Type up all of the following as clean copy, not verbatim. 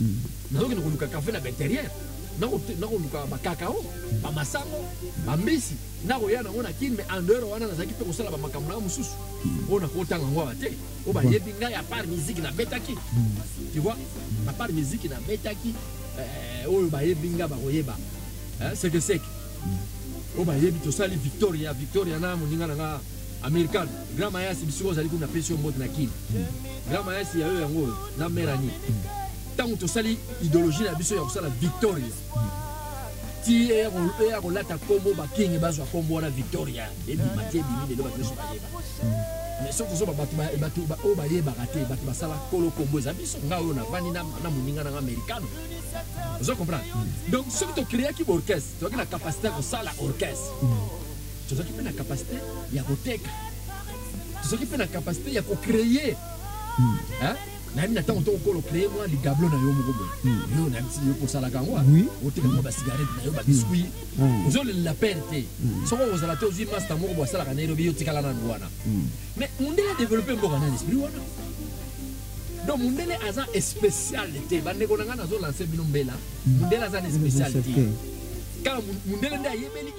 nazoki nakoluka café na baintérieur nakoluka bakakao bamasango bambisi nakoya nango na kini mais en dehors wana nazalaki mpe kosala bamakambo na mosusu oyo nakotanga yango awa te oyo bayebi ngai à part musique nabetaki tu vois à part musique nabetaki oyo bayebi ngai bakoyeba sekeseke oyo bayebi tosali victoria na moninga na nga américaine grand mayasi biso ozali kuna pesi yo mbote na kini grand mayasi ya yo yango na merani tant tosali idéologie na biso ya kosala victoria ti ya kolata kombo bakingi bazwa kombo wana victoria ebima te ebimi lelo bato nyonso bayeba mais soki ozoba bato oyo bayebaka te bato basala kolo kombo eza biso nga oyo navandi na moninga nanga américano ozo comprendre donc soki tokreaki baorchestre tozalaki na capacité ya kosala orchestre tozalaki mpe na capacité ya koteka tozalaki mpe na capacité ya kocreye nayebi na ntango tokokolo creye mwa ligablo na yo moko boye yo nayebisi yo kosalaka yango oteka mwa basigarete na yo babiskuit ozolelela pere te soko kozala te ozwi master moko bo asalaka na elobi yo tikala nanu wana mais mundele adeveloppe mboka na l'esprit wana donc mundele aza spécial te bandeko na nga nazolanse bino mbela mundele aza na spécial te kaka mundele nde ayebeli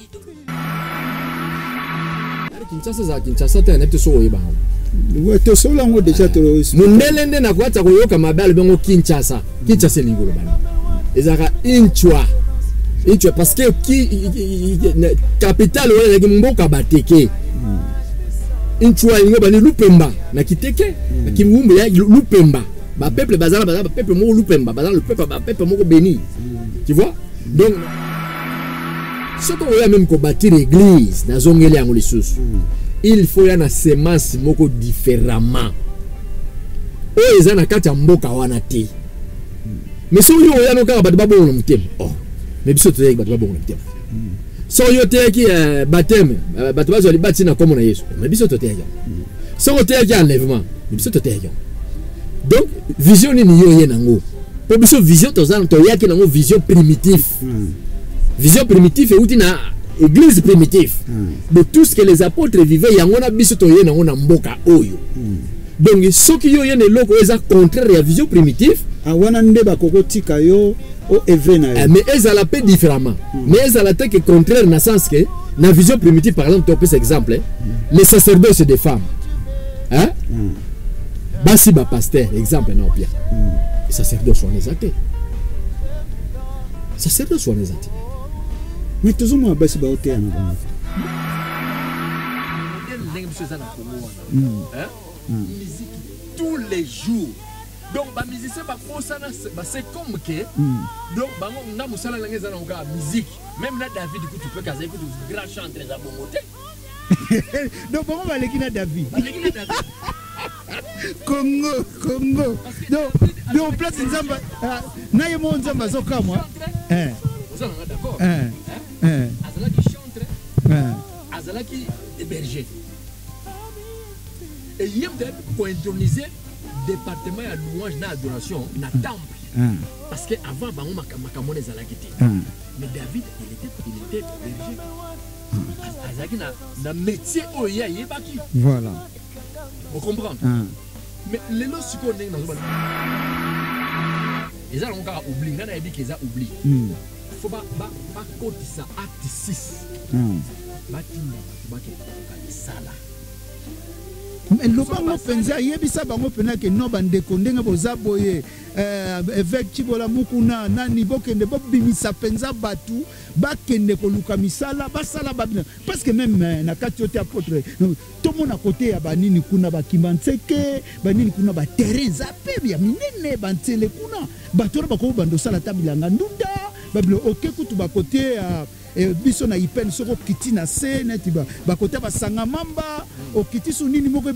Kinshasa te anebi te soko oyeba yango to solo ngo déjà to mundele nde nakwata koyoka mabale bengo Kinshasa elingi lobani ezaka inchwa parce que capitale oyo ezalaki mboka bateke inchwa elingi lobani lupemba na kiteke na kimumbu ya lupemba bapeuple bazala bapeuple moko lupemba bazala bapeuple moko béni tu vois donc soki oya même kobâtir église nazongeli yango lisusu il faut ya na semence moko différemment oyo eza na kati ya mboka wana te mais soki yo oya no kaka bato babongo na motema mais biso toyaki bato babongo na motema soki yo teyaki bateme bato bazwa libati na kombo na yesu mais biso toteyaki yango soki oteyaki enlèvement mais biso toteyaki yango donc vision nini yo oye nango mpo biso vision toyaki nango vision primitive vision primitive euti na église primitive de tout ce que les apôtres vivaient yango na biso toye nango na mboka oyo donc soki yo yene eloko eza contraire ya vision primitive wana nde bakokotika yo o evena mais ezala pe différemment mais ezala te que contraire na sens que na vision primitive par exemple topesa exemple les sacerdoces des femmes basi ba pasteur exemple na opia sacerdoce wana eza te sacerdoce wana eza te mais toujours moi basi ba hotel na bango musique tous les jours donc ba musicien ba kosana ba c'est comme que donc bango nga musala la ngeza na ka musique même na David kutu pe kaza kutu grand chanteur za bongote donc bango ba lekina David Congo donc place nzamba na yemo nzamba zokamwa vous êtes d'accord azalaki chantre azalaki héberger et il y a pour introniser département à louange na adoration na temple parce que avant bango makamone ezalaki te mais David il était berger azalaki na métier oyo yebaki voilà vous comprenez mais les lots siko ndenge nazoba eza na kaka oubli ngana yebi keza oubli faut ba kotisa acte 6 batinda bato bakeka sala lobango penza yebisa bango pena ke no bandeko ndenge boza boye évêque Chibola Mukuna nani bokende bobimisa penza batu bakende koluka misala basala babina parce que même na kati yote apôtre to mona côté ya banini kuna bakimbantseke banini kuna ba terrain zape ya minene bantsele kuna bato bako bando sala tabilanga ndunda babilo oke kutu ba côté ya biso na ipen soko kiti na se neti ba côté ba sanga mamba okiti su nini moko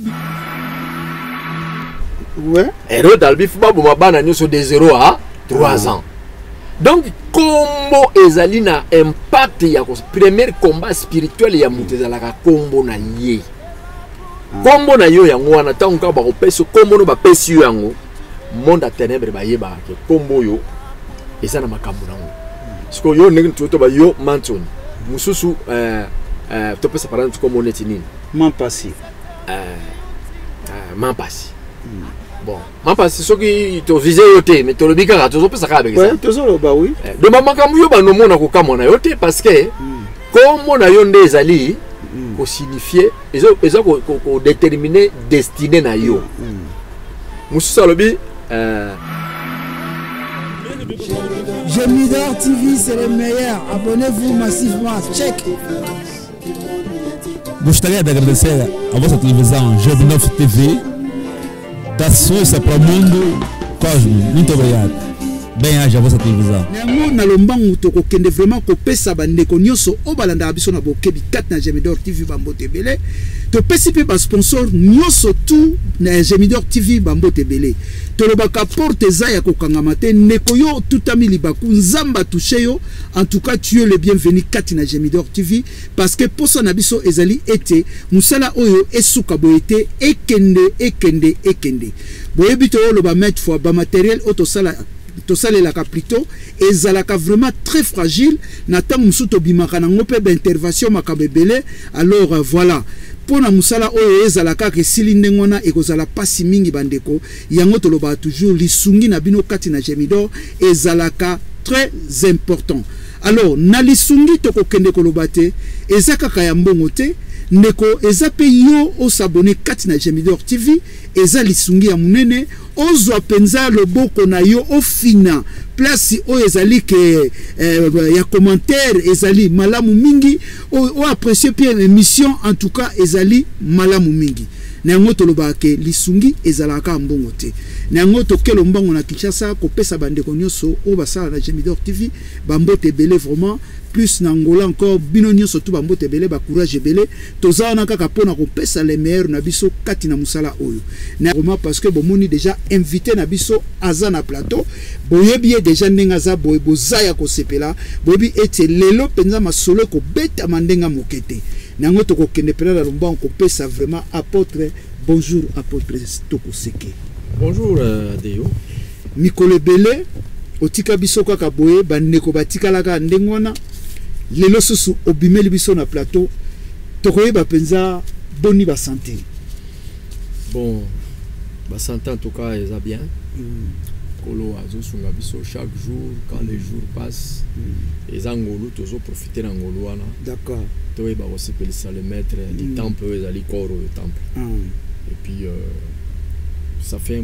ouais héros dalbi fuba boma bana nyoso de 0 à 3 ans donc combo ezali na impact ya premier combat spirituel ya mutezalaka combo na ye combo na yo yango wana tango ka ba kopesa combo no ba pesi yo yango monde à ténèbres ba yeba ke combo yo eza na makambo nango siko yo ndenge to ba yo manton mususu to pesa par exemple combo neti nini mampasi mampasi bon ma parce ceux qui te visé yoté mais to lobika to zo pesa ka avec ça ouais to zo ba oui de ba makambu yo ba no mona ko kamona yoté parce que comme on a yonde ezali ko signifier ezo ko déterminer destinée na yo mususa lobi Gemidor TV, c'est le meilleur. Abonnez-vous massivement. Check. Gostaria de agradecer a vossa televisão Gemidor TV, da Suíça para o mundo Cosmo. Muito obrigado. Bem haja a vossa televisão. Nango na lombangu toko kende vraiment ko pesa bandeko nyonso o balanda biso na bokebi kat na Gemidor TV Bambote Belé. To pesi pe ba sponsor nyonso tout na Gemidor TV Bambote Belé. To lobaka porte za ya kokangama te neko yo tutami libaku nzamba touché yo. En tout cas tu es le bienvenu kat na Gemidor TV parce que poso na biso ezali ete musala oyo esuka boete ekende. Boyebi to loba mettre fois ba matériel auto sala to salelaka plutôt ezalaka vraiment très fragile natan musuto bimaka nango pe ba intervention makabebele alors voilà pona musala oyo ezalaka ke silinde ngona ekozala pasi mingi bandeko yango toloba toujours lisungi na bino kati na Gemidor ezalaka très important alors na lisungi to kokende koloba te ezaka ka ya mbongo te ndeko eza pe yo o s'abonner kati na Gemidor TV eza lisungi ya munene ozwa penza loboko na yo o fina place o ezali ke ya commentaire ezali malamu mingi o apprécier bien émission en tout cas ezali malamu mingi nango toloba ke lisungi ezalaka mbongo te nango tokelo mbongo na Kinshasa ko pesa bandeko nyonso o basala na Gemidor TV Bambote Belé vraiment plus na Angola encore bino nyonso tout Bambote Belé ba courage belé tozana kaka pona ko pesa les meilleurs na biso kati na musala oyo na vraiment parce que bomoni déjà invité na biso azana plateau boyebi déjà ndenga za boye bozaya ko sepela boyebi ete lelo penza masolo ko beta mandenga mokete nango toko kende pena la lomba ko pesa vraiment apôtre bonjour apôtre Toko Seke bonjour Deyo Mikolo Belé otika biso kaka boye bandeko batikalaka ndengwana lelo susu obimeli biso na plateau tokoyeba penza boni ba santé bon ba santé en tout cas eza bien kolo azo sunga biso chaque jour quand les jours passent eza ngolu tozo profiter na ngolu wana d'accord toyeba osepelisa le maître du temple ezali koro le temple et puis ça fait un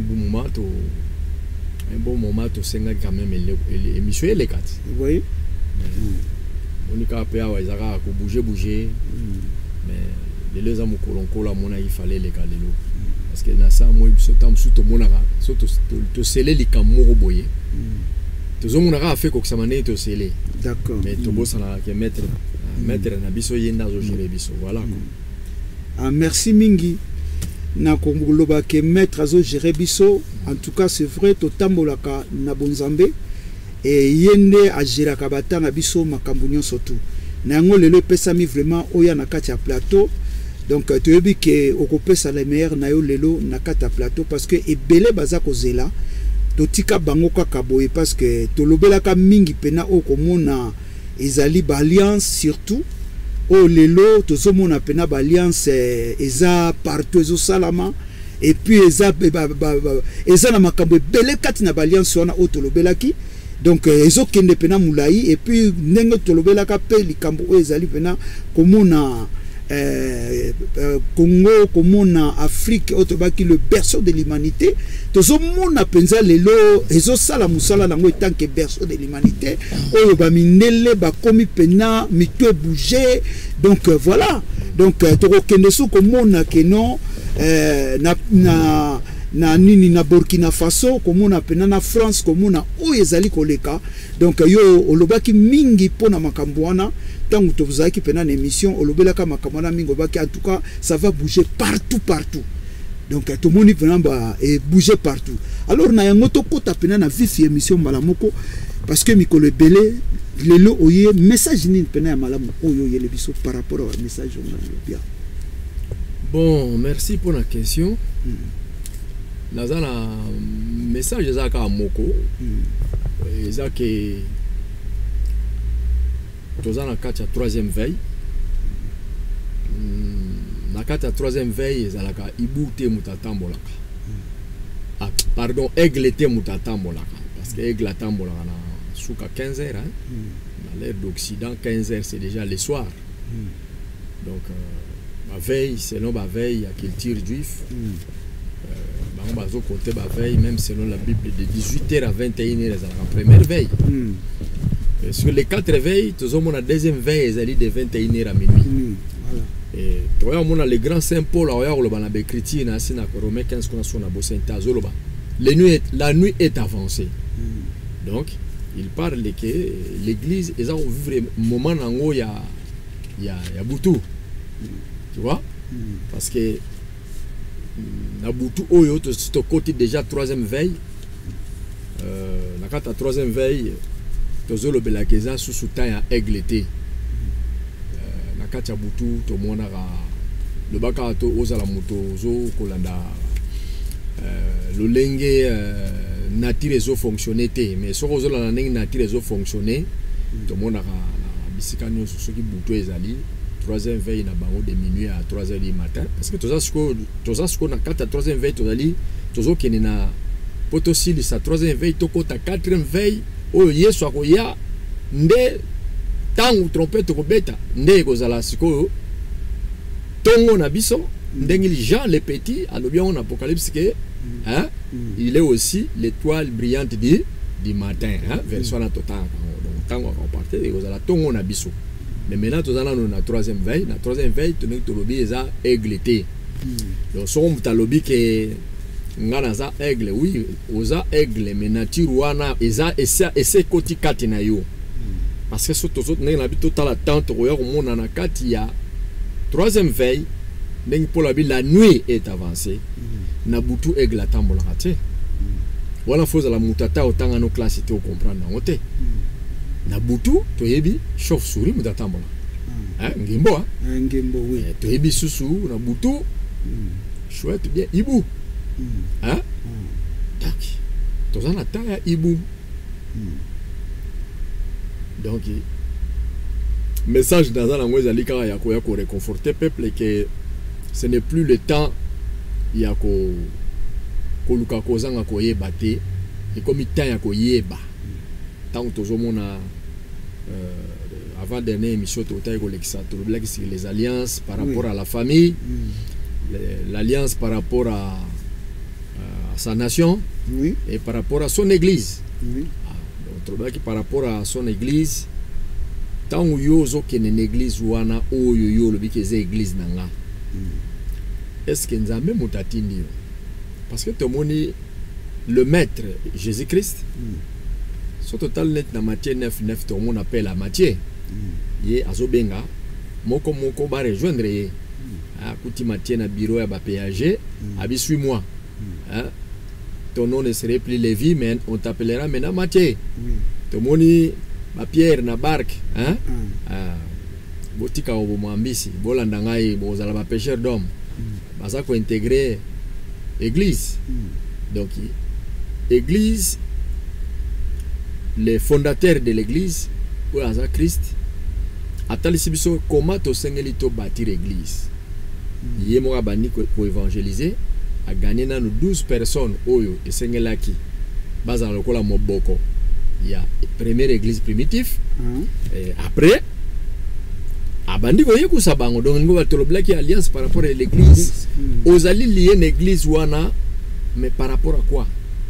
bon moment to senga quand même émission les quatre oui on est capable à ezaka ko bouger mais les amu kolonkola mona il fallait les galelo parce que na ça moi biso tam suto mona soto to sele likamoko boye to zo mona ka fait ko samane to sele d'accord mais to bossa na ke mettre na biso yenda zo gérer biso voilà ah merci mingi na kongoloba ke maître azo gérer biso en tout cas c'est vrai to tambolaka na bonzambe et yende a gérer kabata na biso makambu nyonso tout na ngo lelo pesami vraiment oya na kati ya plateau donc tu yebi ke okopesa les meilleurs na yo lelo na kati ya plateau parce que ebele baza kozela to tika bango kaka boye parce que to lobelaka mingi pena okomona ezali ba alliance surtout o lelo tozomona pena ba alliance eza partout ezo salama et puis eza na makambo ebele kati na ba alliance wana o tolobelaki donc ezo kende pena mulai et puis ndenge tolobelaka pe likambo o ezali pena komona Congo komona Afrique otobaki le berceau de l'humanité tozomona penza lelo ezo sala musala nango tant que berceau de l'humanité oyo ba mindele ba komi pena mito bouger donc voilà donc tokokende su komona que non na nini na Burkina Faso komona pena na France komona oyo ezali koleka donc yo olobaki mingi pona makambo wana tant que vous avez qui pendant l'émission olobelaka makamana mingo baki en tout cas ça va bouger partout donc tout le monde vraiment et bouger partout alors na yango to kota pena na vif émission malamoko parce que Mikolo Belé lelo oye message ni pena ya malamu oyo yele biso par rapport au message on bien bon merci pour la question nazana message ezaka moko ezake toza na kati ya troisième veille na kati ya troisième veille ezalaka ibu te mutu atambolaka pardon, aigle était mutatambola. Parce que aigle atambola, on a souka 15 heures. Hein? Dans l'ère d'Occident, 15 heures, c'est déjà le soir. Donc, la veille, selon la veille, il y a culture juif. On va compter la veille, même selon la Bible, de 18h à 21h, c'est la première veille. Sur les 4 veilles, tout le monde a la deuxième veille, c'est de 21h à minuit. Et tu vois, on a le grand Saint Paul, on a le chrétien, on a le Romain 15, on a la nuit est avancée. Donc, il parle que l'église, ils ont vu un moment où il y a Boutou. Tu vois? Parce que na Boutou, c'est au côté déjà 3e veille. La 3e veille, tu as le Belakeza sous soutien à aigle été. Na kata Boutou, tout le monde a le bakato osa la moto, zo kolanda le lengue nature les eaux fonctionner, mais sur aux la lengue nature les eaux fonctionner, tout le monde a bisikano sur ce qui Boutou ezali. 3e veille na bango de minuit à 3h du matin parce que tous ce qu'on a 3e veille tous qui na potosili sa 3e veille toko ta 4e veille o yeso akoya nde tangu trompette ko beta nde ko zala siko tongo na biso ndengili Jean le Petit alobi en Apocalypse que hein il est aussi l'étoile brillante du matin hein version na total donc tango ko partir ko zala tongo na biso. Mais maintenant, nous avons la 3e veille. La 3e veille, nous avons déjà aigle. Donc, si on a lobby que nous avons aigle, oui, nous avons aigle, mais nature, et c'est côté 4 na yo. Parce que surtout, nous avons total attente, nous avons la 4, il y a 3e veille, la nuit est avancée. Na boutou aigle à tambola. Voilà, il faut la moutata autant à nos classes, tu comprends. Na butu to yebi chauve-souris mutatambola ngimbo ngimbo oui to yebi susu na butu chouette bien ibu tac to zana taya ibu donc message dans la ngweza likara ya ko réconforter peuple que ce n'est plus le temps ya ko luka kozanga ko yeba te et comme temps ya ko yeba tant que tout avant dernière émission les alliances par rapport à la famille, l'alliance par rapport à sa nation et par rapport à son église. Donc, par rapport à son église, tant que yozo qui est une église ou ana o yo le bike c'est église nanga. Est-ce que nous avons mutatini? Parce que tout le monde le maître Jésus-Christ. Son total net na Matthieu 9:9 tout le monde appelle à Matthieu. Yé azobenga moko ba rejoindre yé. Kuti Matthieu na bureau ya ba péager, abi suis-moi. Ton nom ne serait plus Lévi mais on t'appellera maintenant Matthieu. Tout le monde ba Pierre na barque, botika obo mwambisi, bolanda ngai bozala ba pêcheur d'hommes. Baza ko intégrer église. Donc église, les fondateurs de l'église, pour Christ, Atalissibiso, comment tu as bâtir l'église? Il y a pour évangéliser, a gagné 12 personnes, Oyo et Sengelaki, basé dans le Kola Moboko. Il y a la première église primitive, et après, Abandi voyez que ça bango, donc nous avons une alliance par rapport à l'église. Aux alliés liés une église wana, mais par rapport à quoi?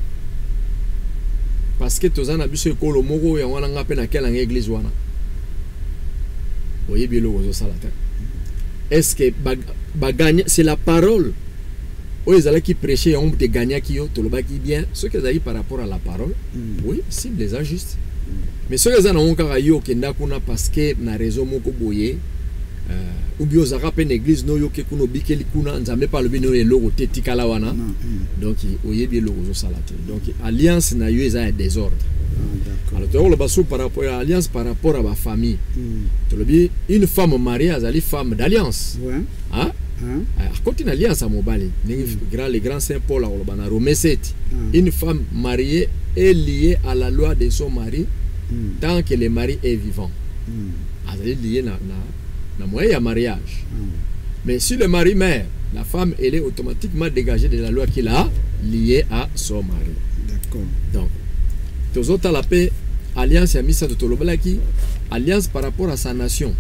Parce que tous les gens qui ont été en train de l'église. Vous voyez bien le est-ce que c'est la parole? Ils ont qui prêcher, on peut gagner qui ont bien. Ce qu'ils ont par rapport à la parole, oui, cible les injustes. Mais ceux qui ont qui ont parce que na raison moko boye ou bien aux arabes une église no yo ke kuno bikeli kuna nzambe pa lobi no eloko tetika la wana. Donc oyebi eloko salate. Donc alliance na yo eza désordre. Alors tu le basso par rapport à alliance par rapport à ma famille. Tu le dis une femme mariée azali femme d'alliance. Hein? Côté une alliance à mobali, le grand Saint Paul a Romains 7. Une femme mariée est liée à la loi de son mari tant que le mari est vivant. Elle est liée à moyen de mariage. Mais si le mari meurt, la femme elle est automatiquement dégagée de la loi qu'il a lié à son mari. D'accord. Donc, toujours à la paix, alliance à Missa de Tolobalaki, alliance par rapport à sa nation.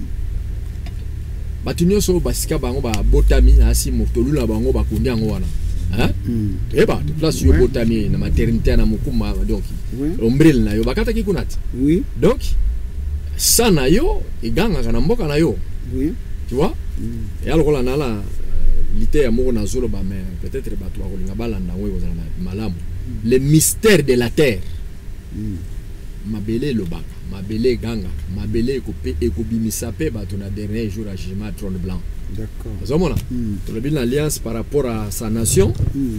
Batunyo so basika bango ba botami na si motolula bango ba kundi yango wana. Hein? Et bah, toute la sur botami na maternité na mukuma donc. Ombrelle na yo bakata ki kunati. Oui. Donc ça na yo iganga kana mboka na yo. Oui. Tu vois? Et alors là nala l'ité ya moko na zolo ba mais peut-être ba to akolinga balanda ngo ko zala malamu. Le mystère de la terre. Mabele lobaka, mabele ganga, mabele ekobimisa pe ba ton dernier jour à jugement trône blanc. D'accord. Azomona. To le bin alliance par rapport à sa nation.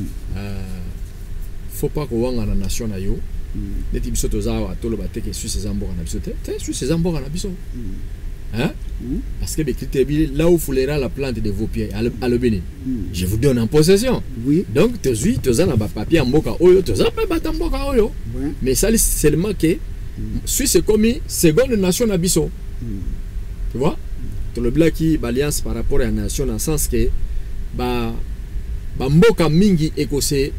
Faut pas ko wanga na nation na yo. Neti biso tozawa to lo bateke Suisse zamboka na biso te. Suisse zamboka na biso. Hein? Parce que là où foulera la plante de vos pieds à le Bénin, je vous donne en possession. Oui. Donc, tu as un papier en boka oyo, tu as un boka oyo. Mais ça, c'est seulement que Suisse est comme seconde nation abisso. Tu vois? Tu le black qui balance par rapport à la nation dans le sens que mboka mingi écossais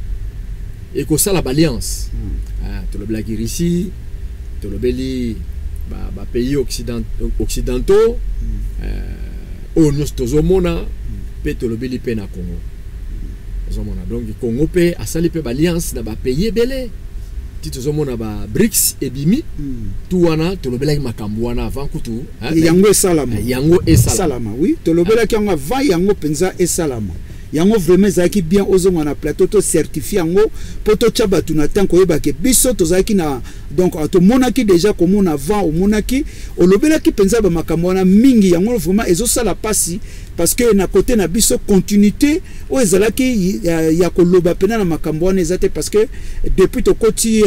la balance. Tu le black ici, tu le belli. Pays occidentaux au Nostozomona Pétolobeli pe na Congo. Donc Congo pe asali pe alliance na ba pays belé. Titozomona ba BRICS et BIMI tuwana tolobela makambo wana avant kutu yango esalama. Yango esalama. Oui, tolobela ki yango va yango penza esalama. Yango vraiment zaki bien ozonga na plateau to certifié yango poto tchaba tunatan ko yeba ke biso to zaki na donc to monaki déjà comme on avant au monaki olobela ki penza ba makambo na mingi yango vraiment ezo sala pasi parce que na côté na biso continuité o ezalaki ya ko loba pena na makambo na ezate parce que depuis to koti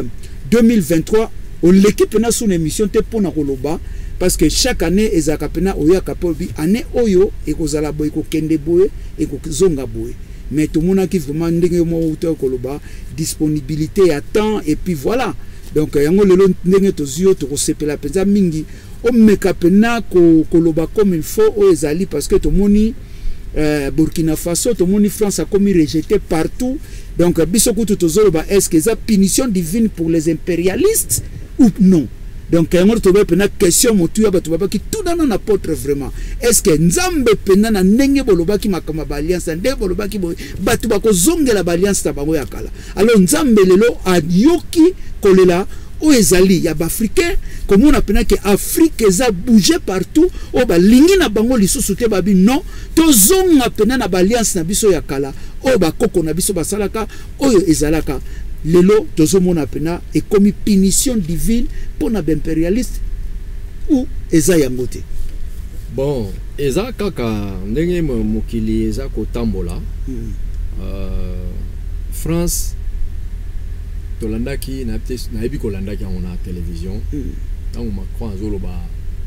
2023 on l'équipe na sous émission te pona koloba. Parce que chaque année, ezaka pena oya kapobi année oyo ekozala boy ko kende boy et ko zonga boy. Mais tout le monde qui vraiment ndenge mo auteur koloba disponibilité à temps et puis voilà. Donc yango lelo ndenge tozio to sepela penza mingi o meka pena ko koloba comme il faut o ezali parce que to moni Burkina Faso to moni France a commis rejeté partout. Donc biso kutu tozoloba est-ce que ça punition divine pour les impérialistes ou non? Donc, il y a une question qui tout dans apôtre vraiment. Est-ce que Nzambe pena na nenge boloba ki makama alliance nde boloba ki batu bako zonge la alliance tabango yakala. Alors Nzambe lelo a yoki kolela o ezali ya africain comme on appelle que Afrique eza bouger partout o ba lingi na bango lisusu te babi non to zonga pena na alliance na biso yakala o ba koko na biso basalaka oyo ezalaka. Lelo tozomona pena et comme punition divine pour na impérialiste ou eza yangote. Bon, eza kaka ndenge mokili eza kotambola. France tolandaki na ebi kolandaki on a télévision. Tant Macron azoloba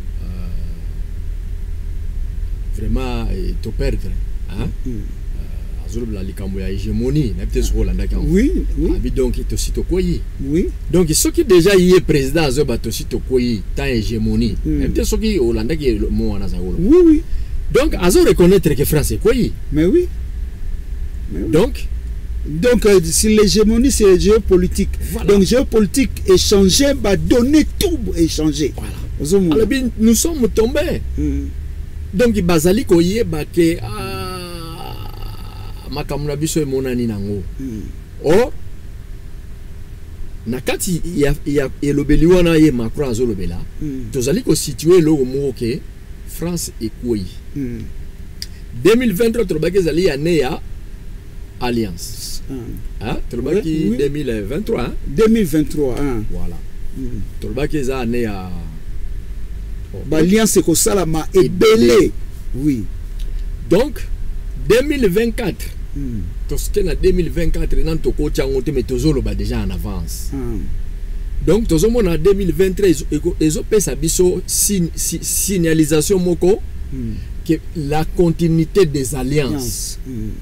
vraiment to perdre, hein? La likambo ya hégémonie na peut-être Rolanda kan. Oui, oui. Abi donc to sito koyi. Oui. Donc ce qui déjà y est président azoba to sito koyi tant hégémonie. Peut-être ce qui Rolanda qui le mot na zagolo. Oui, oui. Donc azo reconnaître que France est koyi. Mais oui. Donc si l'hégémonie c'est géopolitique. Voilà. Donc géopolitique échanger va donner tout échanger. Voilà. Alors bien nous sommes tombés. Donc bazali koyi ba ke makamuna biso emonani nango. Or nakati ya elobeli wana ye Macron azolobela tozali ko situer lo moko ke France ekoi 2023 tobaki zali année ya alliance tobaki 2023 2023 voilà tobaki za année ya alliance ko salama ebele. Oui. Donc 2024 Tosque na 2024 nan toko tiangote mais tozolo ba déjà en avance. Donc tozomo na 2023 ezo pesa biso signalisation moko que la continuité des alliances.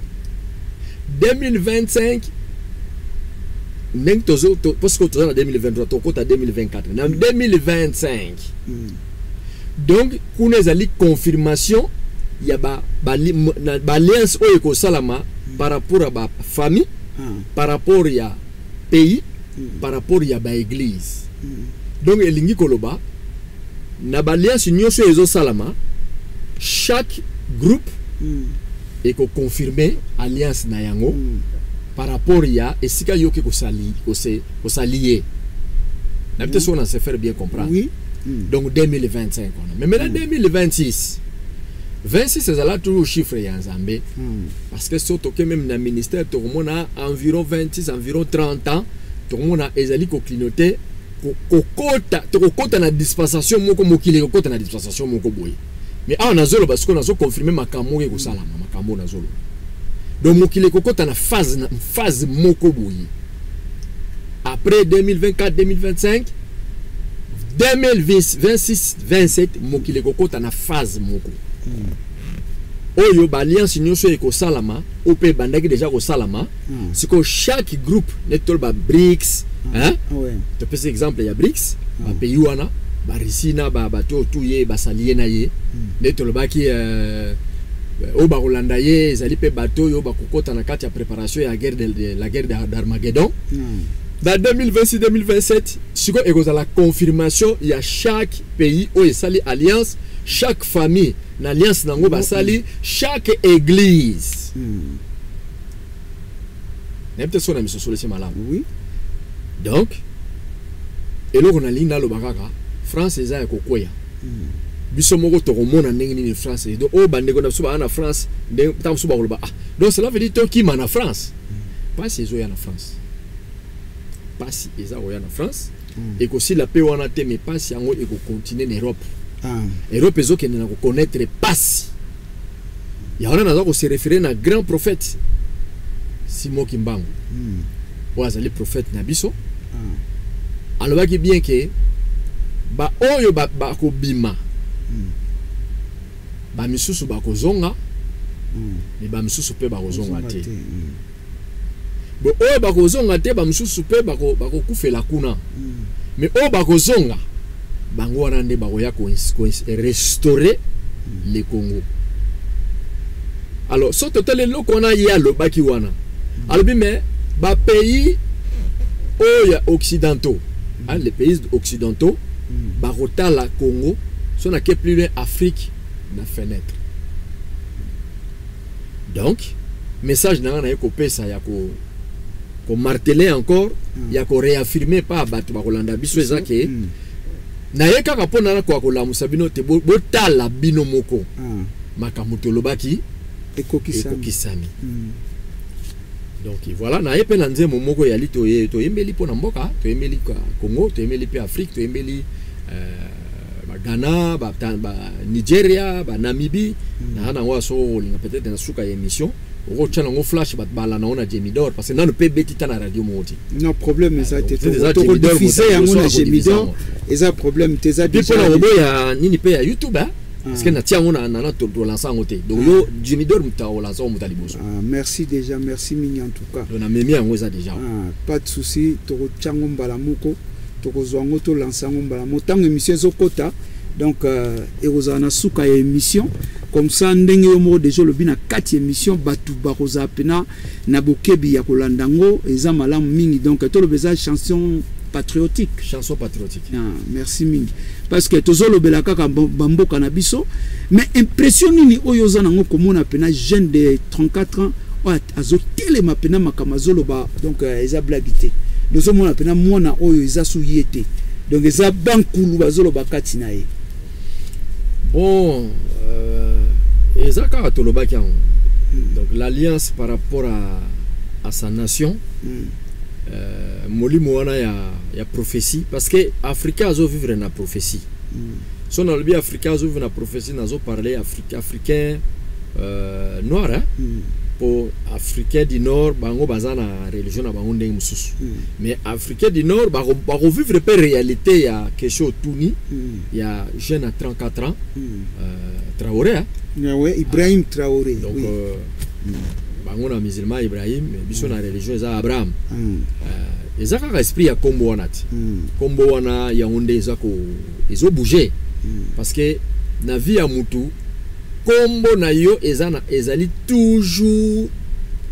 2025 même tozo parce que tozo na 2023 toko ta 2024 na 2025. Donc kuna ezali confirmation ya ba alliance oyo ko salama par rapport à ba famille par rapport à pays, par rapport à ba église. Donc elingi koloba na balliance nyonso ezo salama, chaque groupe et ko confirmer alliance na yango par rapport à esika yoke ko s'allier. Na peut-être on se faire bien comprendre. Oui. Donc 2025 on a. Mais maintenant 2026 26 c'est là toujours chiffre ya Nzambe. Parce que surtout que même dans le ministère tout le monde a environ 26 environ 30 ans, tout le monde a ezali ko clignoter kokota na dispensation moko mokili kokota na dispensation moko boye. Mais on a zolo parce qu'on a zo confirmer makambo ke ko sala makambo na zolo. Donc mokili kokota na phase moko boye. Après 2024 2025 2026 27 mokili kokota na phase moko. Oyo ba alliance nyonso eko salama ope bandaki déjà ko salama siko chaque groupe netol ba BRICS hein to pese exemple ya BRICS ba pays wana ba risina ba bato tuye ba salier na ye netol ba ki o ba Rolanda ye ezali pe bato yo ba kokota na kati ya préparation ya la guerre d'Armageddon. Dans 2026-2027, siko eko la confirmation ya chaque pays o sali alliance, chaque famille na alliance nango basali, chaque église. N'importe son ami sur le malam. Oui. Donc, et là on a ligne lo bakaka, France eza ya kokoya. Biso moko to komona ndenge ni France. Donc o bande ko na suba na France, ndenge tam suba ko ba. Donc cela veut dire to ki mana France. Pas ces ya na France. Pas si eza oya na France. Et que si la paix wana te mais pas si yango e ko continuer en Europe. Europe ezo ke na ko connaître pas. Ya wana na ko se référer na grand prophète Simon Kimbangu. Wazali prophète na biso. Alobaki bien que ba oyo ba ko bima. Ba misusu ba ko zonga. Mais ba misusu pe ba ko zonga te. Bo oyo ba ko zonga te ba misusu pe ba ko kufela kuna. Mais oyo ba ko zonga bango wana nde ba ko ya ko restaurer le Congo. Alors so total le kona ya lo baki wana. Alors mais ba pays occidentaux, les pays occidentaux, Barota la Congo, sont à quel plus loin Afrique na fenêtre. Donc, message n'a rien coupé ça, y a qu'on marteler encore, y a qu'on réaffirmer pas battu Barolanda biso ezake. Na yeka kapona na kwa kola musabino te botala bino moko. Makamuto lobaki ekokisami. Donc voilà, na yepe na nzembo moko ya lito to yembeli pona mboka, to yembeli Congo, to yembeli pe Afrique, to yembeli Ghana, Nigeria, Namibie, na waso linga peut-être na suka émission. Oko tchana ngo flash bala na ona Gemidor parce que na no pe betita na radio moti. Non problème ça te to diffuser yango na Gemidor, eza problème teza déjà. Puis pour ya nini pe ya YouTube hein. Parce que na tia ngona na to lancer ngote. Donc yo Gemidor muta o lancer muta liboso. Merci déjà, merci mini en tout cas. On a memi yango za déjà. Pas de souci, to tchango mbala moko, to kozwango to lancer mbala motang émission zokota. Donc erozana suka ya émission comme ça ndenge yo mo déjà le bina 4 émissions batu baroza pena na bokebi ya kolandango eza malamu mingi donc to le beza chanson patriotique. Merci mingi parce que tozolo belaka ka bamboka na biso mais impression nini oyo za nango komona pena jeune de 34 ans azo telema pena makamazolo ba donc eza blagité dozo mona pena mona oyo eza suyete donc eza bankulu bazolo bakati na ye. Bon, donc l'alliance par rapport à sa nation, Moli Moana y a prophétie, parce que Africa a vivre na prophétie. Si on a le Africa a vivre na prophétie, on a parlé africain noir, hein? Pour Africain du Nord, bango bazana religion na bango ndenge mususu. Mais Africain du Nord, bango vivre pe réalité ya question tuni, ya jeune à 34 ans, Traoré hein. Ouais, Ibrahim Traoré. Donc bango na musulman Ibrahim, biso na religion eza Abraham. Ezaka ka esprit ya kombo wana ti. Kombo wana ya onde ezako ezo bouger parce que na vie ya mutu kombo na yo ezali toujours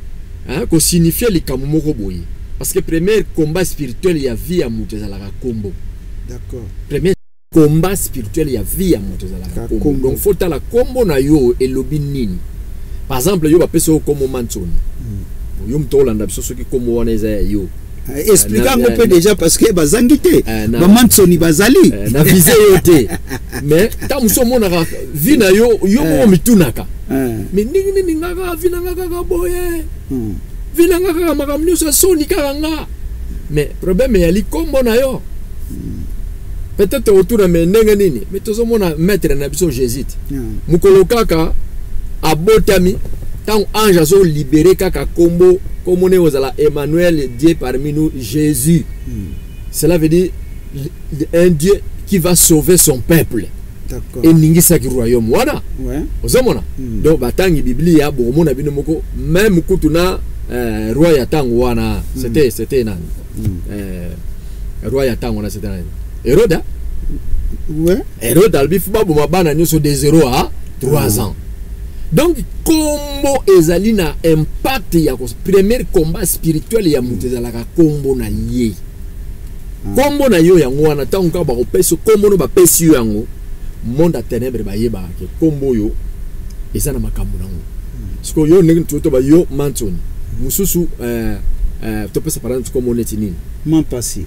hein, ko signifier les kamomoko boye. Parce que premier combat spirituel il y a vie à mutu za la kombo. D'accord. Premier combat spirituel il y a vie à mutu za la kombo. Donc faut ta la kombo na yo et lobi nini. Par exemple yo ba peso comme Manson. Yo mtolanda biso soki komo wana eza yo. Expliquant un peu déjà parce que bazangité ba Mansoni bazali na visé yote. Mais ta muso mona vina yo mo mitunaka. Mais nini ngaka vina ngaka boye. Vina ngaka makamni so soni kanga. Mais problème ya likombo na yo. Peut-être autour de menenga nini. Mais tozo mona maître na biso Jésus. Mukolokaka abotami tant ange a libéré kaka kombo comme on est aux Emmanuel Dieu parmi nous Jésus. Cela veut dire un Dieu qui va sauver son peuple. D'accord. Et ningisa ki royaume wana. Ouais. Ozomona. Donc batangi Biblia bomo na bino moko même kutuna roi ya tango wana c'était nani. Roi ya tango wana c'était nani. Hérode. Ouais. Hérode albifu babu mabana nyoso de 0 à 3 ans. Donc, combo ezali na impact ya premier combat spirituel ya muteza la combo na ye. Combo na yo yango wana tango ba kopeso combo no ba pesi yo yango. Monde a ténèbres ba yeba ke combo yo eza na makambo nango. Siko yo ndenge to ba yo Manson. Mususu to pesa par exemple comme on est nini. Mampasi.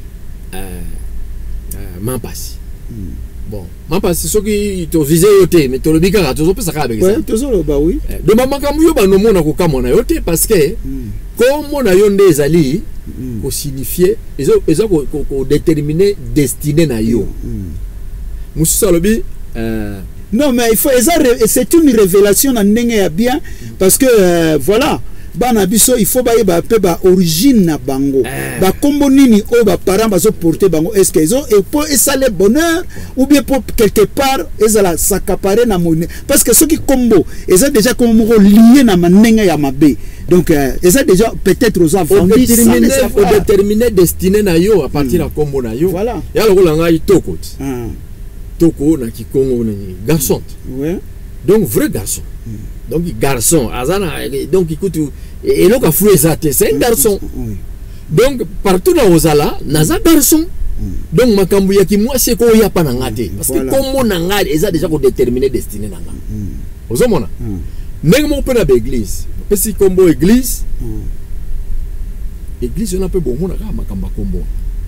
Mampasi. Bon, Mampasi soki to visé yote mais to lobika to pesa ka avec ça. Ouais, to zo ba oui. De makambo yo ba no mona ko kamona yote parce que comme on a yo ndezali ko signifier ezo ko déterminer destinée na yo. Mususu lobi non mais il faut c'est une révélation na ndenge ya bien parce que voilà bana biso il faut ba pe ba origine na bango ba kombo nini o ba parents bazo porter bango est-ce que ils ont et pour ça le bonheur ou bien pour quelque part ezala s'accaparer na monnaie parce que ceux qui combo ils ont déjà comme lié na manenga ya mabe donc ils ont déjà peut-être aux enfants déterminer destinée na yo à partir de combo na yo voilà ya lokola ngai toko toko na kikongo na garçon ouais donc vrai garçon donc garçon azana donc écoute et donc afro exact c'est un garçon donc partout dans ozala naza garçon donc makambu ya ki moi c'est ko ya pa na ngate parce que comme na ngate eza déjà ko déterminer destinée na ngate ozomona ndenge mo pena ba église pesi kombo église église on a peu bon mona ka makamba kombo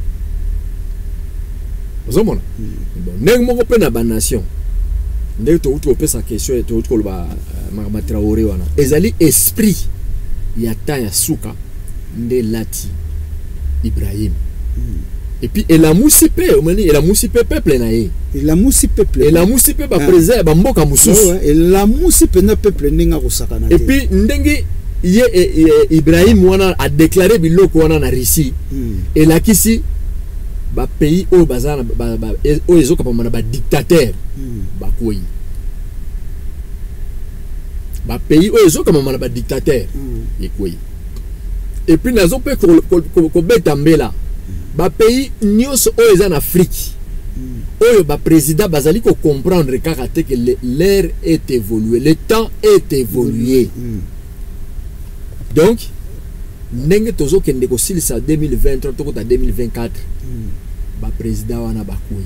ozomona ndenge mo pena ba nation ndenge to utu pesa question to utu ko ba Mama Traoré wana ezali esprit ya ta ya suka nde lati Ibrahim et puis et la musipe omani et la musipe peuple na ye et la musipe peuple et la musipe ba préserve ba mboka mususu et la musipe na peuple ninga ko sakana et puis ndenge ye Ibrahim wana a déclaré biloko wana na Russie et la kisi ba pays o bazana ba o ezoka pa mana ba dictateur ba koyi ba pays oyo zo comme mana ba dictateur ekoi et puis nazo pe ko beta mbela ba pays nyos oyo za en Afrique oyo ba président bazali ko comprendre kaka te que l'ère est évoluée le temps est évolué donc ndenge tozo kende ko silisa 2023 to ko ta 2024 ba président wana ba koyi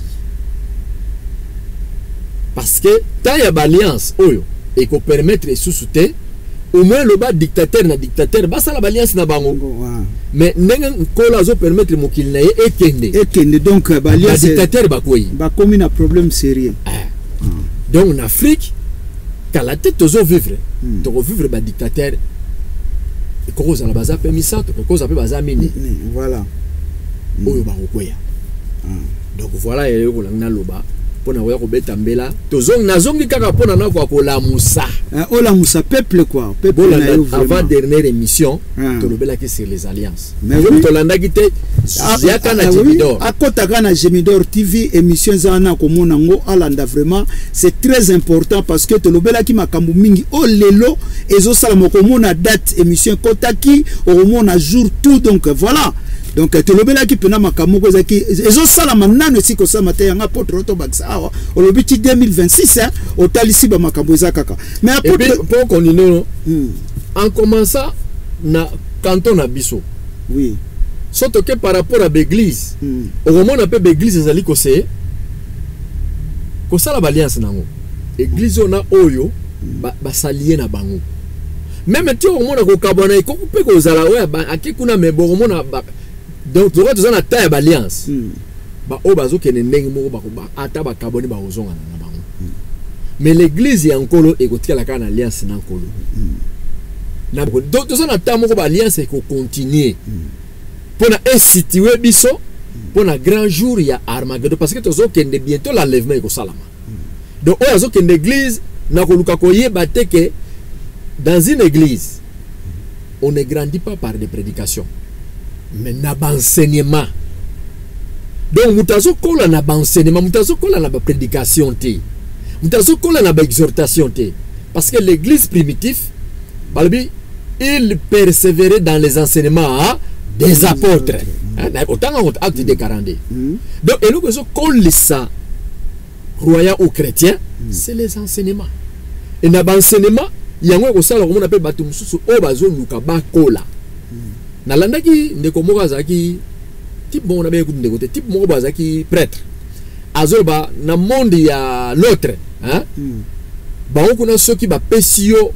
parce que ta ya ba alliance oyo et qu'on permettre sous-souter au moins le bas dictateur na dictateur bah ça la alliance na bango mais n'engen kola zo permettre mo qu'il n'ait ekende donc ba alliance dictateur ba koyi ba comme un problème sérieux donc en Afrique quand la tête zo vivre to vivre ba dictateur et cause la baza permisa to cause pe baza mini voilà oyo ba koya donc voilà et ko na loba pour na ko beta mbela tozong nazongi kaka pona na ko la musa la musa peuple quoi peuple na yo avant dernière émission to lobela ki sur les alliances mais to landa kite ya kana Gemidor akota kana Gemidor TV émission zana ko mona ngo alanda vraiment c'est très important parce que to lobela ki makambu mingi o lelo ezo sala moko mona date émission kotaki o mona jour tout donc voilà donc tu lobela ki pena makambo ko zaki ezo sala manano siko sa mate yanga potro to baksa awa o lobiti 2026 hein o talisi ba makambo za kaka mais pour qu'on en commençant na canton na biso. Oui. Surtout que par rapport à l'église, au moment où on appelle l'église, c'est ali kose. Kosa la alliance nango. Église on a oyo ba s'allier na bango. Même si au moment où kabona iko pe ko zala we ba akikuna me bo moment ba donc tu vois na taille alliance. Ba o bazo kene ndenge moko ba ata ba kaboni ba ozonga na bango. Mais l'église ya nkolo ekotika la kana alliance na nkolo. Na donc tu na taille moko ba alliance eko continuer. Pour instituer biso pour un grand jour il y a Armageddon parce que tu as bientôt l'enlèvement au salama. Donc on a une église na koluka koye bate que dans une église on ne grandit pas par des prédications mais na enseignement. Donc mutazo kola na enseignement, mutazo kola na prédication té. Mutazo kola na exhortation té parce que l'église primitive balbi il persévérait dans les enseignements des apôtres. Autant en acte de 42. Donc, et nous, qu'on lit ça, croyants ou chrétiens, c'est les enseignements. Et dans l'enseignement, il y a un ça, on appelle Batumsusu, Obazo, Lukaba, Kola. Dans l'andaki, Nekomogazaki, type bon, on avait écouté de type Mogazaki, prêtre. Azoba, dans le monde, il y a l'autre. Bah, on a ceux qui va pessio.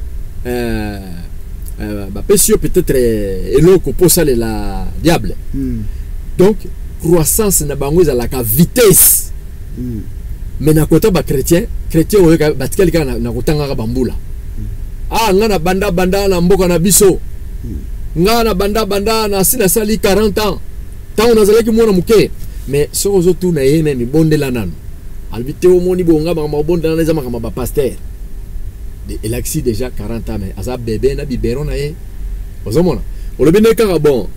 Peut-être eloko posa la diable. Donc croissance na bango za la vitesse. Mais na kota ba chrétien oyo ba tikalika na kotanga bambula. Ah ngana banda na mboka na biso. Ngana banda na sina sali 40 ans. Tant on azalaki mwana muke. Mais sozo tu na yeme mi bondela nano. Albité o moni bonga ba bondela na zama kama ba pasteur. Il a déjà 40 ans, mais à sa bébé, na biberon na ye. Ozomona. O le bine ka bon.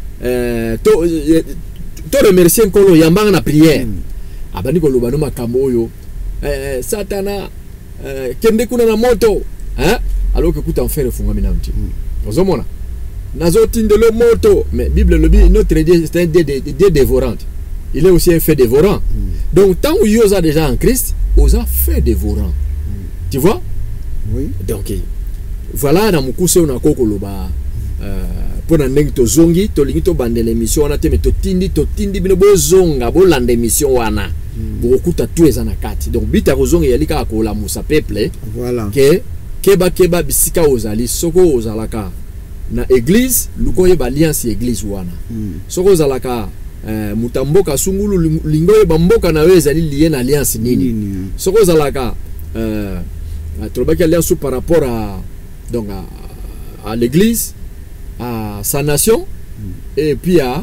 To remercier nkolo yambanga na prière. Abani ko lobano makambo yo. Satana kende kuna na moto. Hein? Alors que kuta enfer fungami na mti. Ozomona. Nazo tindelo moto, mais Bible le dit notre Dieu c'est un Dieu dévorant. Il est aussi un fait dévorant. Donc tant où yosa déjà en Christ, osa fait dévorant. Tu vois? Oui. Donc voilà dans mon cours on a kokoloba pour na ndenge to zongi to lingi to bande l'émission on a te mais to tindi bino bozonga bolanda émission wana bokuta tout ezana kati donc bita kozonga yalika ko la musa peuple voilà que keba bisika ozali soko ozalaka na église lukoye ba alliance église wana soko ozalaka mutamboka sungulu lingoye bamboka na ezali lié na alliance nini soko ozalaka alliance par rapport à l'église, à sa nation et puis à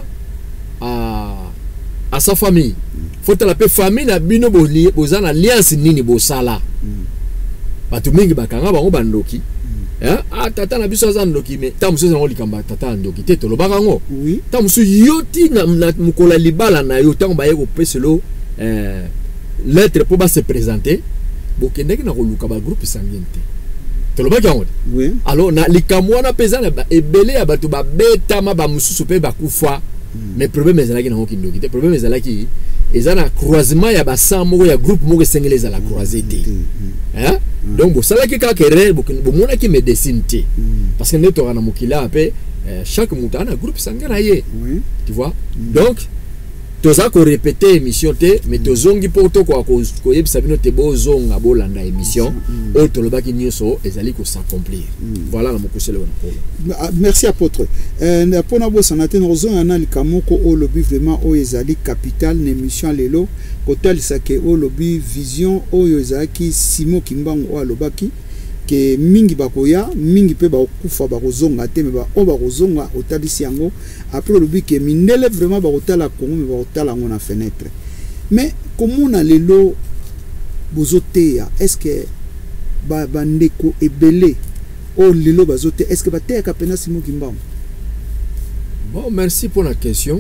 sa famille. Faut que la famille na bino bozan alliance nini bosala. Batu mingi bakanga bango bandoki. Tata na biso zandoki mais tamuso zango likamba tata ndoki te to lobaka ngo. Oui. Tamuso yoti na mukola libala na yo tango baye ko peselo lettre pour ba se présenter. Bokendeki na koluka ba groupe sanguin te. Tolobaki yango. Oui. Alors na likamwana peza na ebele ya bato ba betama ba mususu pe ba kufa. Mais problème ezalaki na ngokindoki te. Problème ezalaki ezana croisement ya ba samoko ya groupe moko sengeleza la croisée te. Hein? Donc bo salaki ka kerere bo mona ki médecine te. Parce que neto na mokila pe chaque mutana groupe sanguin ye. Oui. Tu vois? Donc toza ko répéter émission te mais tozongi poto ko yebisa bino te bozonga bolanda émission o tolobaki nyoso ezali ko s'accomplir. Voilà na mokosele wana. Merci apôtre. Pona bo sanate nozonga na likamoko o lobi vraiment o ezali capital na émission lelo kotalisa ke o lobi vision o ezaki Simon Kimbangu o alobaki que mingi bakoya mingi pe bakufa bakozonga te me ba o bakozonga otalisi yango après le but que minele vraiment bakotala Congo me bakotala ngo na fenêtre mais comment na lelo bozoteya est-ce que bandeko ebele o lelo bazote est-ce que bateya kapena Simon Kimbangu? Bon, merci pour la question.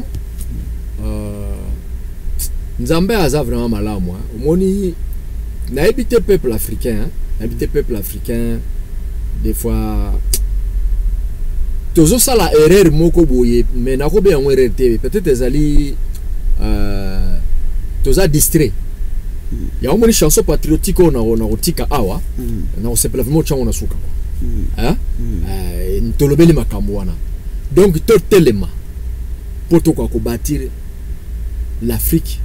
Nzambe aza vraiment malamu. Moni na habité peuple africain. Habiter peuple africain des fois toujours ça la erreur moko boye mais na ko be en erreur peut-être ezali toza distrait ya omoni chanson patriotique on a otika awa na o sepela vraiment chango na suka hein ntolobeli makambo wana Donc tout élément pour tout quoi bâtir l'Afrique,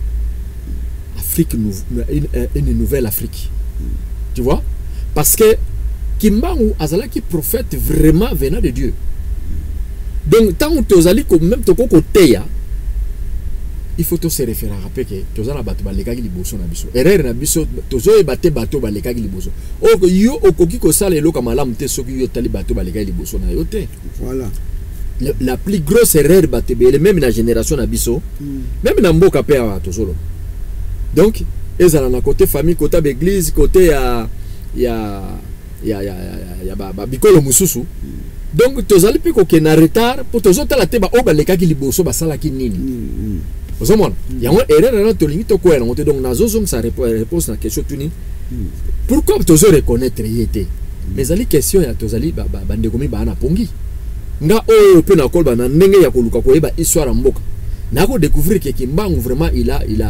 une nouvelle Afrique. Tu vois? Parce que Kimbangu Azala qui prophète vraiment venant de Dieu. Donc tant que tu as même ton côté, il faut se référer à rappeler que tu as battu baleka qui liboso na biso. Erreur na biso, tu as battu bateau baleka qui liboso. Oh yo okoki ko sala elo kama la mte soki yo tali bateau baleka qui liboso na yote. Voilà. La plus grosse erreur battu même na génération na biso, même na mboka pe à tozolo. Donc ezala na côté famille, côté église, côté ya bikolo mususu. Donc tu as pu qu'on a retard pour tous autres la teba au baleka qui liboso basala ki nini. Vous comprenez? Il y a une erreur dans ton limite quoi donc nazo zong sa réponse à la question tuni. Pourquoi tu os reconnaître yété? Mais ali question ya tu ali bande komi ba na pongi. Nga o pe na kolba na ndenge ya koluka ko yeba histoire mboka. Na ko découvrir que Kimbangu vraiment il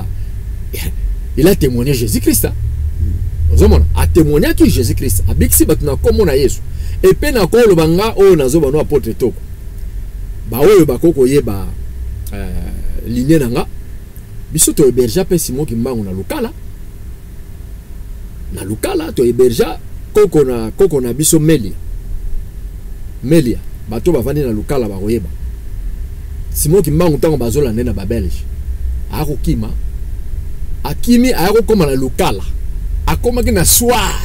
a témoigné Jésus-Christ. Vous comprenez? A témoigné que Jésus-Christ. A biksi batuna comme na Yesu. Et puis na ko lo banga o nazo bano apôtre toko. Ba o ba koko yeba lignée nanga biso to héberger pe Simon Kimbangu na lukala to héberger koko na biso Melia bato bavandi na lukala ba koyeba Simon Kimbangu tango bazola na ba Belge akokima akimi ayako koma na lukala akoma ki na soir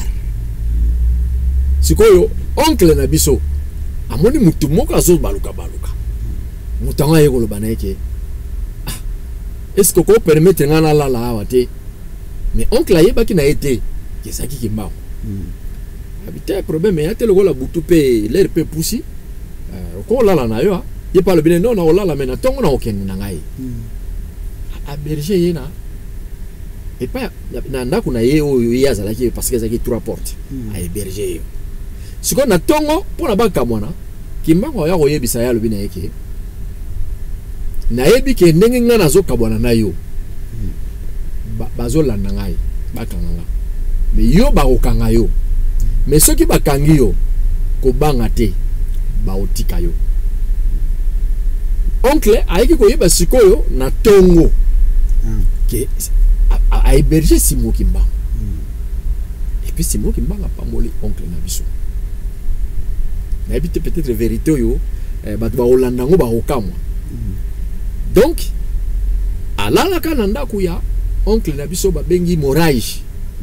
sikoyo oncle na biso amoni mutu moko azo baluka mutanga yeko lo baneke. Est-ce que vous permettez de la mais oncle a yeba qui n'a été qui est qui m'a habité problème et tel la boutou pe l'air pe poussi ko la na yo il parle bien non na la mena tongo na aucun na ngai a berger yena et pas na ndako na ye o yazala ki parce que ça qui trois portes a berger ce qu'on a tongo pour la banque mwana Kimbangu ya koyebisa ya lobina yeke na yebi ke ndenge nga nazo kabwana na yo bazolanda ngai bakanga mais yo bakokanga yo mais soki bakangi yo kobanga te baotika yo oncle ayeki koyeba sikoyo na tongo ke a héberger Simon Kimbangu et puis Simon Kimbangu a pamboli oncle na biso na yebi te peut-être vérité yo bato baolanda ngo bakokamwa. Donc, à la kananda kuya, oncle Nabiso bengi Moraï.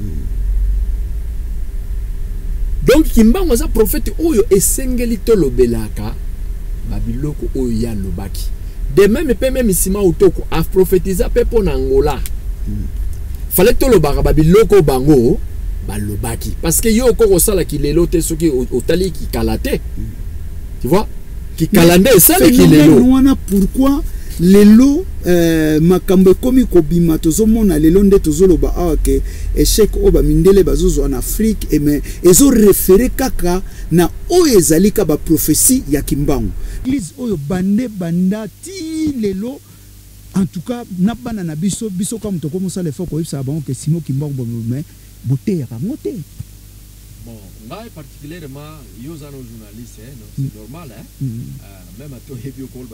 Donc, Kimbangu waza prophète oyo esengeli tolo belaka, babiloko oyo ya lobaki. De même sima utoko a prophétisé pepo na Angola. Fallait tolo baka babiloko bango balobaki. Parce que yo koko sala ki lelo te soki otali ki kalate. Tu vois? Ki kalande sala ki lelo. Pourquoi lelo makambo komi kobima tozomona lelo nde tozoloba awa ke échec oba mindele bazozo en Afrique et mais ezo référé kaka na oyo ezalika ba prophétie ya Kimbangu église oyo banda ti lelo en tout cas na bana na biso comme to komosa le foko yebisa bango ke Simon Kimbangu mais boté ya moté. Bon, là particulièrement, ils sont journalistes, c'est normal, hein? Même à toi,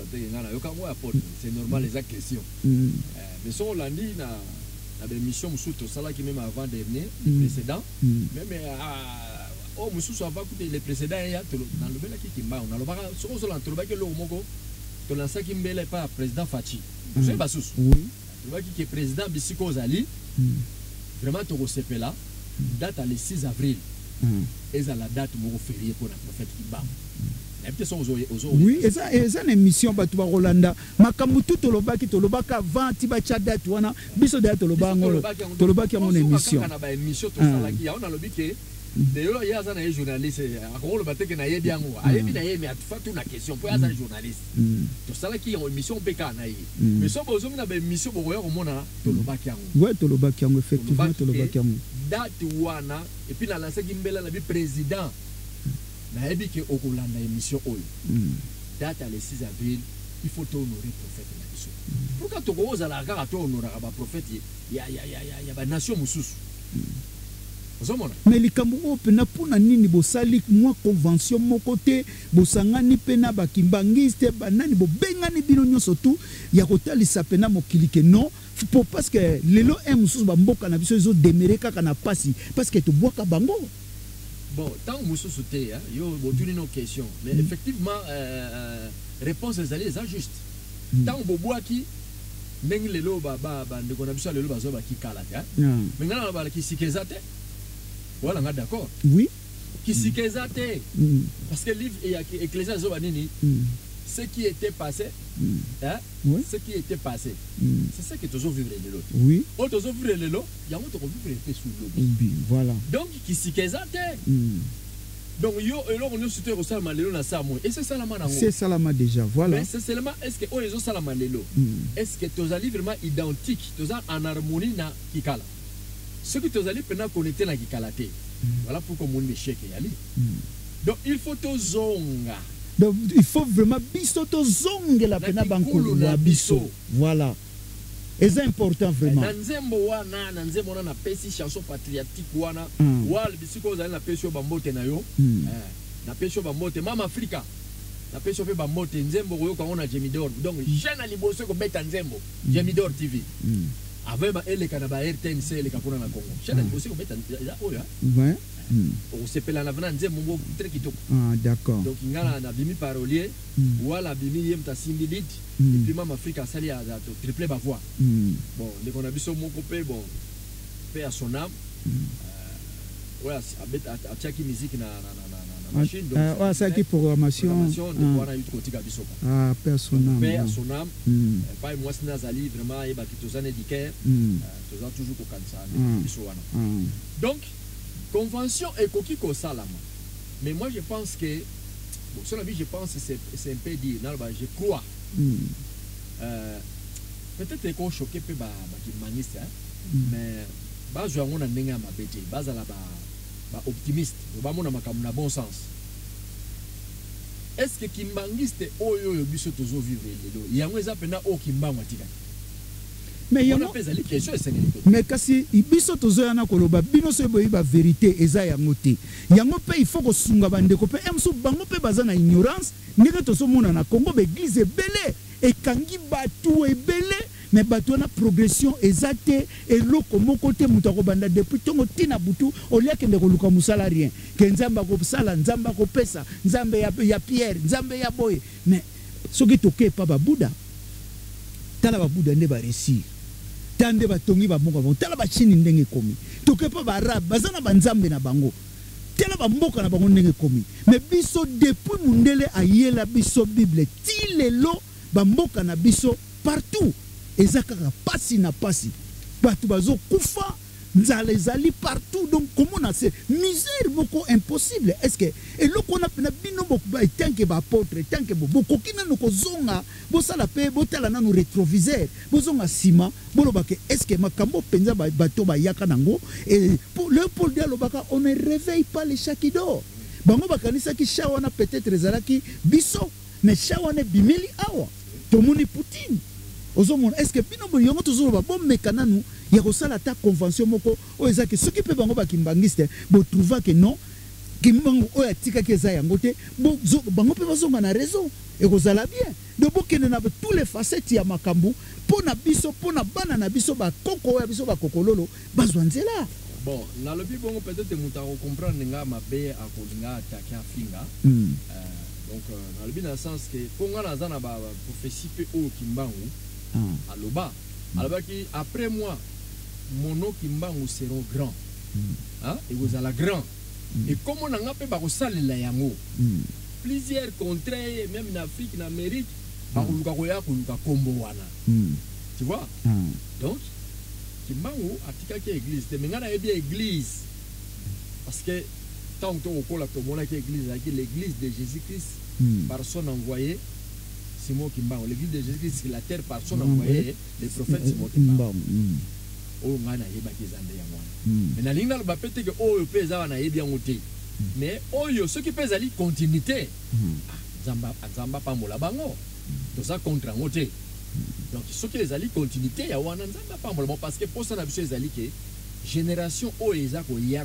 c'est normal les questions. Mais si on l'a dit, dans l'émission, qui même avant dernier, précédent, même au Moussou, avant les précédents, dans le bel qui m'a, on a le bac, sur le bac, le Mogo, tu l'as qui me pas président Fachi. Vous savez, Bassous, le bac qui est président Bissiko Zali, vraiment, tu recevais là, date le 6 avril. Et ça la date mon férié pour la prophète Kimbangu. Oui, et ça une émission ba tuba Rolanda. Makambu tout tolobaka 20 tiba date wana biso date tolobaki mon émission. Na émission to sala ki ya on a lobike de yo ya za na journaliste akolo bateke na yebi yango. Ayebi na yebi atufatu na question pour ya za journaliste. To sala ki en émission peka na yi. Mais so bozo na ba émission bo yo komona tolobaki yango. Ouais, tolobaki yango effectivement tolobaki yango. Date wana et puis la lancé Gimbela la président na yebi ke okolanda émission oyo date le 6 avril il faut honorer prophète na biso pourquoi to oza la kaka to honorer ba prophète ya ba nation mususu mais likambo oyo pena mpona nini bosali mwa convention moko te bosangani pena bakimbangiste banani bobengani bino nyonso tu ya kotalisa pena mokili ke non parce que lelo mosusu bamboka na biso ezodemere kaka na pasi parce que tobwaka bango. Bon, tant que vous sautez, yo botuni nos questions, mais effectivement réponse ezali eza juste. Tant que boboaki ndenge lelo ba ndeko na biso lelo bazo ba kikala te. Mais ngana ba ki sikezate. Voilà, nga d'accord. Oui. Qui sikezate. Parce que livre et Ecclésiaste zo banini. Ce qui était passé, hein? Oui. Ce qui était passé, c'est ça que tu as vivre de l'autre. Oui. Oh, tu as vivre de l'autre, il y a un autre vivre de sous l'eau. Voilà. Donc, qui s'y qu'est-ce donc, yo, et là, on est sur le salama lelo na sa et c'est salama nango. C'est salama déjà, voilà. Mais c'est seulement, est-ce que, oh, ils ont salama lelo? Est-ce que tu as vraiment identique, tu as en harmonie na kikala? Ce que tu as maintenant connecté na kikala te. Voilà pourquoi mon échec est allé. Donc, il faut te zonga. Donc, il faut vraiment biso to zonge la pena bankulu na biso. Voilà. Et c'est important vraiment. Nanzembo wana, nanzembo na pesi chanson patriotique wana. Wal bisiko za na pesi bambote na yo. Na pesi bambote mama Afrika. Na pesi pe bambote nzembo ko yo ka ona Jemidor. Donc jeune liboso ko beta nzembo. Jemidor TV. Avec ba ele kana ba RTNC ele ka kuna na Congo. Jeune liboso ko beta oya. Ouais. On s'appelle en avenant nzembo très kitoko. Ah d'accord. Donc ngala na bimi parolier wala bimi yem ta simbilit et puis mama Afrika sali à triple ba voix. Bon, les qu'on a vu sur mon copain bon paix à son âme. Ouais, à tchaki musique na machine donc ouais, ça qui programmation de quoi na eu côté gabiso. Ah, paix à son âme. Paix à son âme. Pas moi c'est nazali vraiment et ba kitozane diker. Tozan toujours ko kansa biso wana. Donc convention et coquille ko salama. Mais moi je pense que bon, sur la vie je pense que c'est un peu dire je crois. Peut-être qu'on choqué peu ba humaniste mais ba zo ngona ndenge ma bete baza la ba optimiste ba mona makamu na bon sens. Est-ce que kimbangiste oyo biso tozo vivre lelo yango eza pena o kimbangwa tika. Mais mais kasi biso tozoyana koloba bino so boyi ba vérité eza yango te yango pe il faut ko sunga bandeko pe emso bango pe baza na ignorance ndenge tozo mona na Congo ba église ebele ekangi batu ebele mais batu na progression ezate eloko moko te mutu akobanda depuis tongo tina butu olia kende koluka musala rien ke nzamba ko sala nzamba ko pesa nzambe ya Pierre nzambe ya boye mais soki toke pa ba Buddha tala ba Buddha ne ba réussir tande batongi ba mboka bon tala ba chini ndenge komi toke pa ba arabe bazana banzambe na bango tala ba mboka na bango ndenge komi mais biso depuis mundele ayela biso bible ti lelo ba mboka na biso partout ezakaka pasi na pasi batu bazo kufa nzala ezali partout donc comment on c'est misère beaucoup impossible est-ce que et le qu'on a pena bino beaucoup tant que ba apôtre tant que beaucoup kina no kozonga bo sala pe bo tala na no rétroviseur bozonga sima boloba que est-ce que makambo penza bato ba yaka nango et pour le Paul dialobaka on ne réveille pas les chakido bango bakanisa ki shawana peut-être ezalaki biso mais shawana bimeli awa tomoni Poutine ozomona est-ce que bino bo yongo tozoloba bon mekananu ya kosala ta convention moko o ezaki soki pe bango bakimbangiste bo trouva que non kimbango o atika ke za yango te bo bango pe bazonga na raison et kozala bien de bokene na tous les facettes ya makambu pona biso pona bana na biso ba koko ya biso ba kokololo bazwa nzela. Bon na lobi bongo peut-être muta ko comprendre nga mabe a kolinga attaquer afinga donc na lobi na sens que ponga na zana ba prophétie pe o kimbangu aloba alobaki après moi mon nom kimbangu seront grand hein et vous allez grand et comme on a pe ba ko salela yango plusieurs contrées même en Afrique en Amérique ba ko luka ko ya ko luka kombo wana tu vois donc kimbangu atika ki église te mengana bien église parce que tant que on kola to mona ki église l'église de Jésus-Christ par son envoyé Simon Kimbangu, l'église de Jésus-Christ, c'est la terre par son envoyé, les prophètes Simon Kimbangu. Oh, on a yeba kizande ya mwana. Mais na linga ba pete que oh peza wana yebi yangote. Mais oh yo ceux qui pèsent ali continuité. Zamba pa mola bango. Tout ça contre ngote. Donc ceux qui les ali continuité ya wana zamba pa mola parce que pour ça na biso les ali que génération oyo eza koya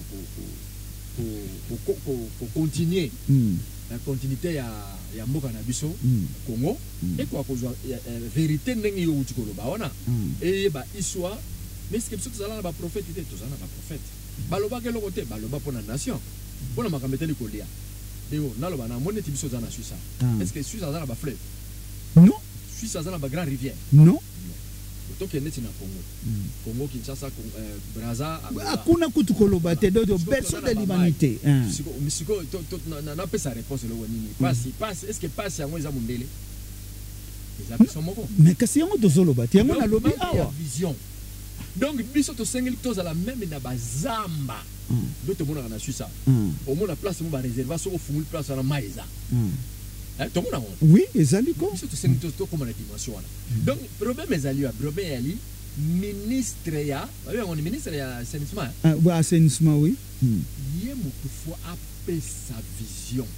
continuer la continuité ya mboka na biso Congo et quoi kozwa vérité ndenge yo uti koloba wana et ba histoire mais ce que biso tozala na ba prophète te tozala na ba prophète baloba ke loko te baloba pona nation pona makambo te kolia eo naloba na moneti biso za na Suisse est-ce que Suisse azala ba fleuve non Suisse azala ba grand rivière non donc il y a na Congo Congo Kinshasa Brazza akuna kutu koloba te do berceau de l'humanité misiko na pesa réponse le nini passe est-ce que passe yango eza mundele eza peso moko mais kasi yango tozoloba te yango na lobi awa vision donc biso to sengeli tozala même na bazamba do to mona na Suisse au moins la place mo ba réserver so ofunguli place na maiza tout le monde oui, ezali ko. C'est comme la dimension là. Donc problème ezali a problème ali ministre ya, on est ministre ya assainissement. Ah, oui, assainissement oui. Yé mutu fois appeler sa vision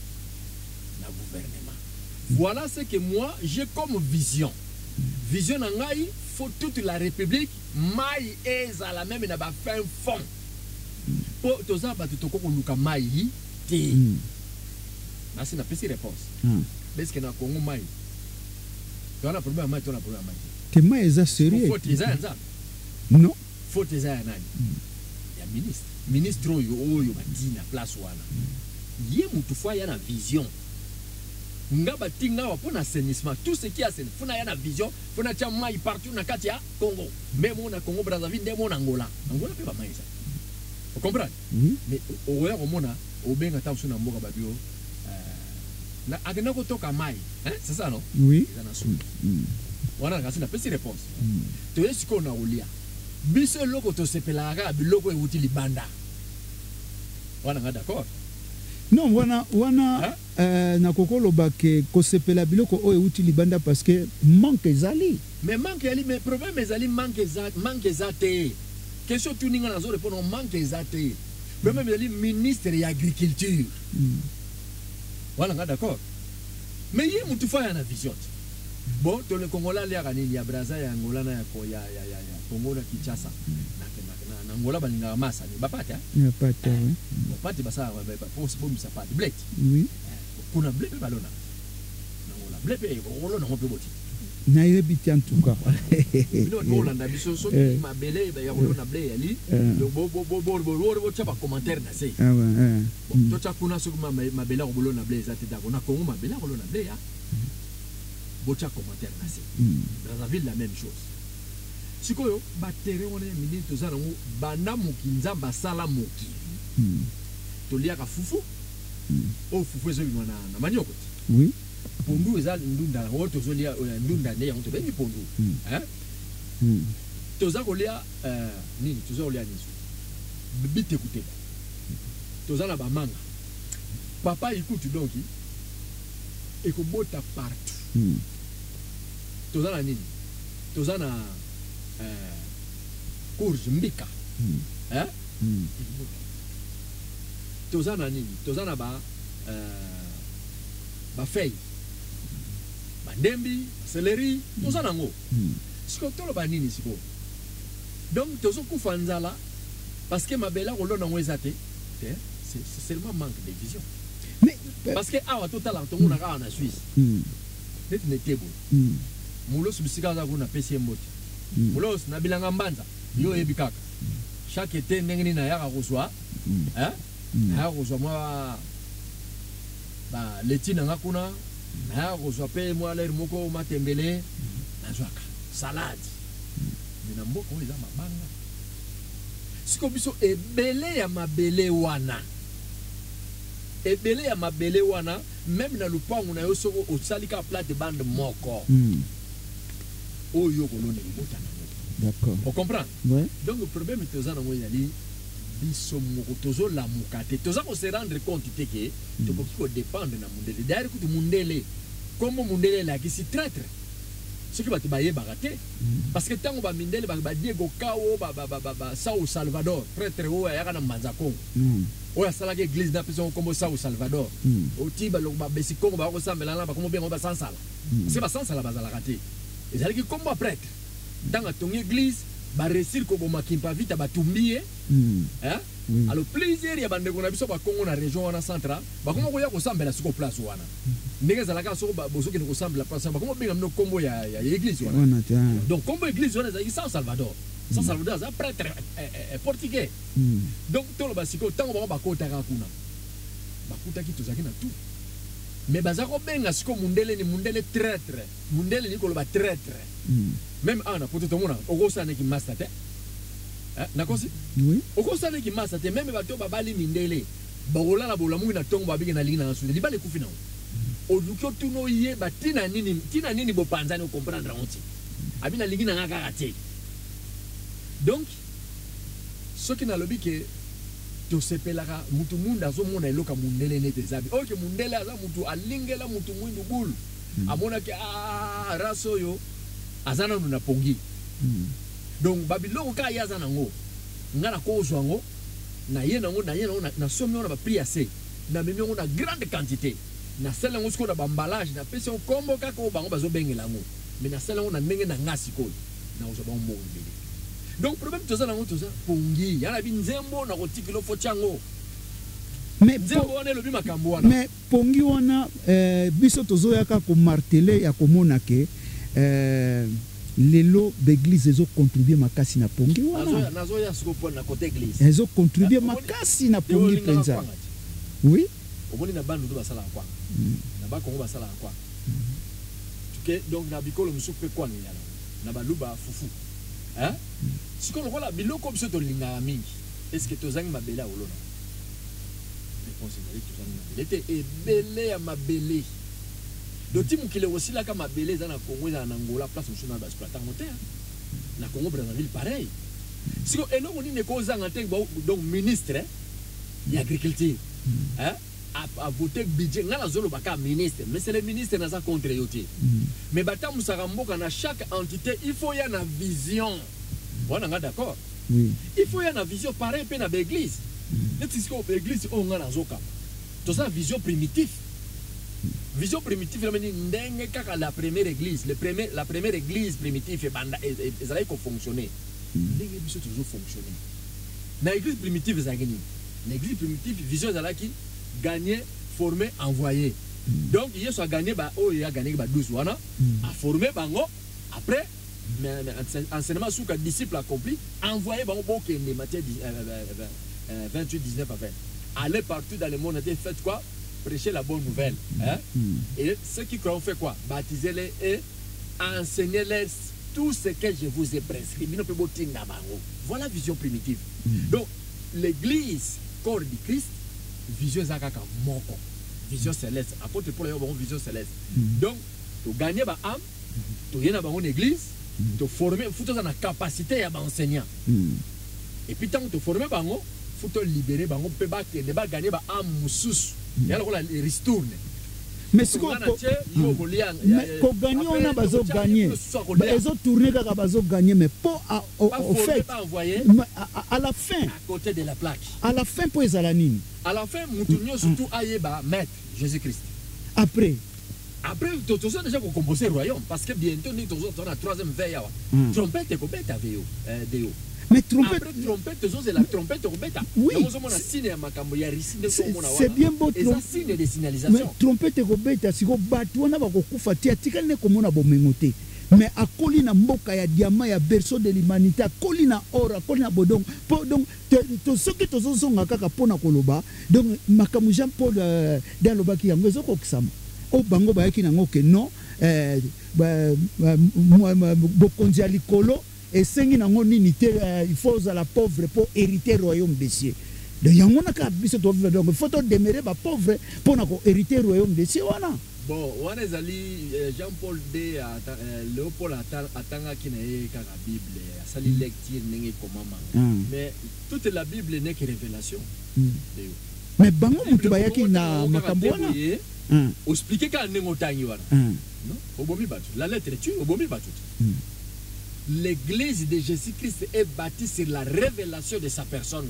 na gouvernement. Voilà ce que moi j'ai comme vision. Vision na ngai faut toute la République mai ezala même na ba fin fond. Pour toza ba tutoko ko luka mai te. Nasi na pesi réponse. Parce que na Congo mai. Tu as un problème mai, tu as un problème mai. Que mai est sérieux. Faut tes ça. Non. Faut tes nani. Ya ministre. Ministre oyo bati na place wana. Yé mutu fois ya na vision. Nga batinga wa pona assainissement. Tout ce qui a assainissement, faut na ya na vision, faut na tia mai partout na kati ya Congo. Même on a Congo Brazzaville, même on Angola. Angola pe ba mai ça. Vous comprenez? Oui. Mais au ya komona, au benga ta na mboka babio. Na agena ko toka mai, hein, c'est ça non? Oui. Wana kasi na pesi réponse. To yesiko na olia. Biso loko to sepelaka biloko euti libanda. Wana nga d'accord? Non, wana na kokoloba ke ko sepela biloko o euti libanda parce que manque ezali. Mais manque ali, mais problème ezali manque ezate. Question tout ninga nazo répondre manque ezate. Problème ezali ministre de l'agriculture. Voilà, d'accord. Mais il y a une vision. Bon, tout le Congolais, il y a Brazza, il y a Angola, il y a Congo, Kinshasa. Na Angola, il y a Massa. Il n'y a pas de il n'y a pas de pas de ça. Blé. Oui. On a blé, ballon. On a blé, on a un peu de nayebi en tout cas. Bolanda biso so mabele ba ya kolona blé ali bo chapa commentaire na sei. Ah ouais. To chakuna so mabele ko bolona blé za teta kona Congo mabele ko bolona blé ya. Bo chapa commentaire na sei. Brazzaville la même chose. Sikoyo ba terre on est minute to za ngo banda mukinza basala moki. To lia ka fufu. O fufu ezo bimana na manioko. Oui. Pondu eza ndunda woto zolia ndunda ne yango to bengi pondu hein toza kolia nini toza kolia niso bite kute toza na ba manga papa écoute donc et ko bota partout toza na nini toza na courge mbika hein toza na nini toza na ba feuille bandembi céleri tout ça nango siko tolo ba nini siko donc tozo kufa nzala parce que mabela ko lona ngwezate c'est seulement manque de vision mais parce que awa total to ngona ka na Suisse net netebo mulo subisika za kuna pesi mboti mulo na bilanga mbanza yo ebikaka chaque été ndengeni na yaka kozwa hein na kozwa mwa ba letina ngakuna na kozwa pe mwa l'air moko matembele na zwaka salade mina mboko eza mabanga siko biso ebele ya mabele wana même na lupangu na yo soko osalika plate bande moko oyo kolone libota na d'accord on comprend ouais. Donc le problème est que nous avons biso moko tozo la mukate toza ko se rendre compte que to ko dépendre na mundele d'ailleurs que mundele comme mundele la qui si traître ce qui va te bailler baraté parce que tant on va mindele ba Diego Kao ba Sao Salvador traître o ya kana manza Congo o ya sala ke église na peso comme Sao Salvador o tiba lo ba besi Congo ba ko sambela na ba comme bien on ba sans sala c'est pas sans sala ba la raté et ça qui comme prêtre dans ton église ba réussir ko boma kimpa vite ba tumbié hein alors plaisir ya bande ko na biso ba Congo na région wana centrale ba komo ko ya ko sambela siko place wana ndenge za la ka so ba bozo ke ko sambela place ba komo benga no kombo ya église wana donc kombo église wana za San Salvador San Salvador za prêtre portugais donc tolo ba siko tango ba ko taka kuna ba kutaki to zaki na tout mais bazako benga siko mundele ni mundele traître mundele ni ko ba traître même ana poto to mona okosana ki master te nakosi oui okosana ki master te même bato babali mindele bakola na bolamu na tongo babiki na lingina na sunde libale kufina oluko tuno ye batina nini bo panzani comprendre onti abina lingina ngaka ate donc ce qui na lobi que to sepelaka mutu munda zo mona eloka mundele nete zabi oke mundele aza mutu alingela mutu mwindu bulu amona ke raso yo azana na pongi donc babiloko ka yaza nango ngana ko zwango na ye nango na somi ona ba prix assez na memi on a grande quantité na sela ngo siko na bamballage na pesi kombo ka ko bango bazo bengela ngo mais na sela ngo na ndenge na ngasi ko na ozo ba mbongo mbele donc problème toza nango toza pongi yana bi nzembo na ko tikilo fo chango mais pongi wana biso tozoyaka ko marteler ya komona ke lelo l'église ezo contribuer makasi na pongi wana nazo ya siko po na côté église ezo contribuer makasi na pongi penza oui omoni na bandu ba sala kwa na ba kongo ba sala kwa tuke donc na bikolo musupe kwa ni yana na baluba fufu hein siko lokola biloko biso to linga mingi est-ce que tozangi mabela olona il était belé à ma belé. Doti mukile aussi là comme ma belé dans la Congo dans Angola place où on a exploité moteur. Na Congo Brazzaville pareil. Si on est on ne cause en tant donc ministre de l'agriculture hein a voté budget na la zone baka ministre mais c'est le ministre na sa contre yoté. Mais bata musaramboka na chaque entité il faut y a une vision. On est d'accord. Oui. Il faut y a une vision pareil pe na l'église. L'église on a tout ça vision primitive. Vision primitive la première église, la première église primitive et allait fonctionner. L'église toujours fonctionner. L'église primitive l'église primitive vision qui gagner, former, envoyer. Donc il y a gagné il a gagné 12 wana a former bango après mais enseignement sous disciple accompli envoyer bango beaucoup de matière 28, 19 à 20. Allez partout dans le monde, faites quoi? Prêcher la bonne nouvelle. Hein? Et ceux qui croient, on fait quoi? Baptisez-les et enseignez-les tout ce que je vous ai prescrit. Voilà la vision primitive. Donc, l'église, corps du Christ, vision Zakaka Moko, vision céleste. Apôtre Paul a une vision céleste. Donc, tu gagnes ma âme, tu viens dans une église, tu formes, tu as la capacité à enseigner. Et puis, tant que tu formes, faut te libérer bango pe ba ke ne ba gagner ba am mususu ya la retourne mais si ko gagner on a bazo gagner bazo tourner kaka bazo gagner mais pour au fait à la fin à côté de la plaque à la fin pour ezala nini à la fin mutunyo surtout ayeba maître Jésus-Christ après tout ça déjà pour composer le royaume parce que bientôt nous on a troisième veille trompette ko beta veyo deo. Mais trompette, c'est la trompette oui. C'est bien beau mais trompette robeta siko batu wana bakokufa tia tikali ne komona bomengote mais akoli na mboka ya diamant ya berceau de l'humanité akoli na or akoli na bodong donc to soki tozozonga kaka pona koloba donc makamu Jean Paul dans lobaki yango ezoko kisama o bango bayaki nango ke non bokonzi ya likolo et sengi nango nini te il faut la pauvre pour hériter royaume des cieux donc yango na ka biso to donc il faut to demeurer ba pauvre pour na ko hériter royaume des cieux wana bon wana ezali Jean-Paul de Léopold atanga ki na ye kaka Bible asali lecture ndenge komama mais toute la Bible n'est que révélation mais bango mutu bayaki na makambo wana expliquer ka ndenge otangi wana non obomi batu la lettre tu obomi batu l'église de Jésus-Christ est bâtie sur la révélation de sa personne.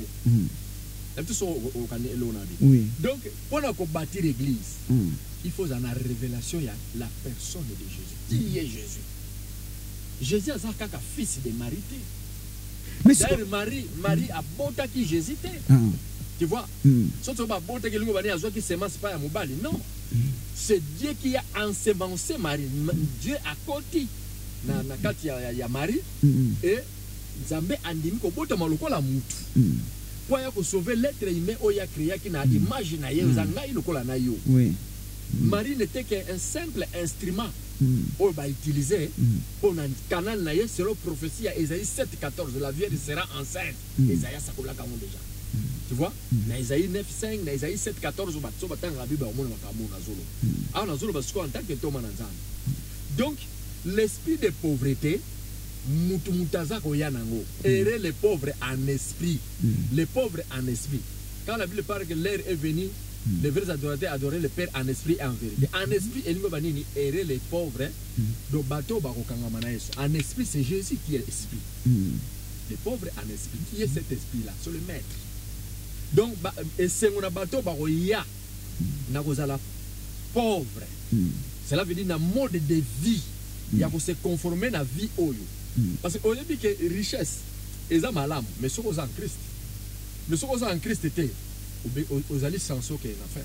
Oui. Donc, pour bâtir l'église, il faut en la révélation, il y a la personne de Jésus. Qui est Jésus? Jésus est un fils de Marie. Mais d'ailleurs Marie a bota qui j'hésitais. Tu vois? Surtout pas bota qui lui a dit qui semence pas à Moubali. Non. C'est Dieu qui a ensemencé Marie. Dieu a côté na kati ya Marie et Nzambe andimi ko bota maloko la mutu. Pour ya sauver l'être humain oya créé qui na image na ye zanga ilokola na yo. Oui. Marie n'était qu'un simple instrument on va utiliser pour un canal na ye selon prophétie à Isaïe 7:14 la Vierge sera enceinte. Isaïe sakola kamo déjà. Tu vois? Na Isaïe 9:5 na Isaïe 7:14 ba tso batanga Bible au monde makamo na zolo. Ah na zolo parce qu'en tant que Thomas Nanzan. Donc l'esprit de pauvreté mutaza koyanango errer les pauvres en esprit. Les pauvres en esprit. Quand la Bible parle que l'heure est venue, les vrais adorateurs adorer le Père en esprit et en vérité. En esprit, elingo banini errer les pauvres do bateau bakokanga na Yesu. En esprit, c'est Jésus qui est esprit. Les pauvres en esprit, qui est cet esprit là, c'est le maître. Donc et c'est mon bateau bakoya na kozala pauvre. Cela veut dire na mode de vie. Il y a se conformer na vie oyo. Parce que au début que richesse eza malamu, mais ce qu'on a en Christ. Mais ce qu'on a en Christ était aux alliés sans ce qu'il a fait.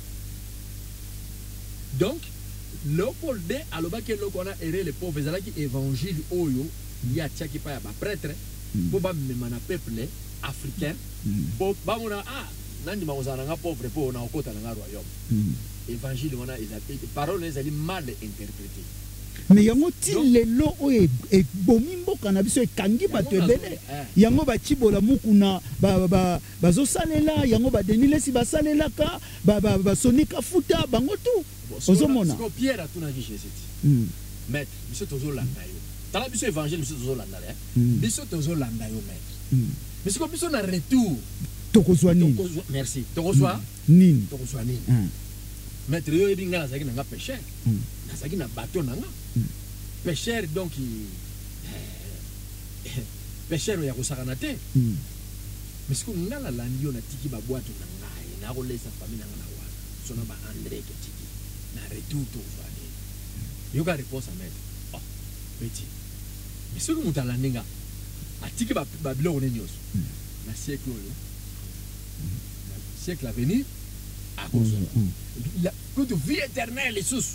Donc, Léopold D. a le qu'on a erré les pauvres, qui évangile oyo, il y a tchaki pa ya prêtre, pour ba memana peuple africain, pour ba mona nandi ma ozana pauvre pour na okota na royaume. Évangile on a paroles les alliés mal interprétées. Mais yango ti lelo oye e bomimbo kana biso e kangi bato ebele yango bachibola mukuna bazo salela yango ba denile si basalela ka ba sonika futa bango tu ozomona ko Pierre atuna ki Jésus maître biso tozo landa yo tala biso évangile biso tozo landa biso tozo landa yo maître biso ko biso na retour tokozwa nini merci tokozwa nini maître yo ebinga na zaki na péché na zaki na bateau na nga pécheur donc pécheur ya kosakana te mais ce que ngala landi yo na tiki ba boîte na ngai na ko lesa famille na wana sona ba André ke tiki na retour to vani yo ka réponse à maître oh petit mais ce que mutala ninga atiki ba bilo ne nyos na siècle yo na siècle à venir à cause il y a que de vie éternelle les sous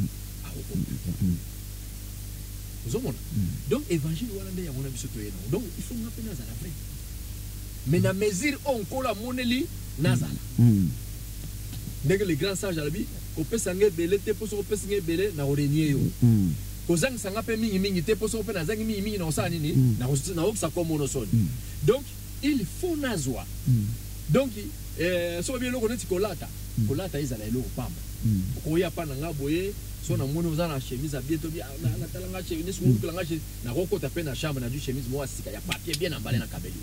donc évangile donc il faut m'appeler Nazara vrai mais na mesure on kola moneli Nazara dès que les grands sages à la vie au pesangé belé te poso pesangé belé na orenier yo kozang sanga pe mingi te poso pe na zangi mingi na osani ni na oksa comme monosoni donc il faut nazwa donc so bien loko neti kolata izala eloko pamba koya pa na ngaboye so na moni ozana chemise à bientôt bien na talanga chemise ko kulanga na kokota pe na chambre na du chemise mo asika ya papier bien emballé na kabeli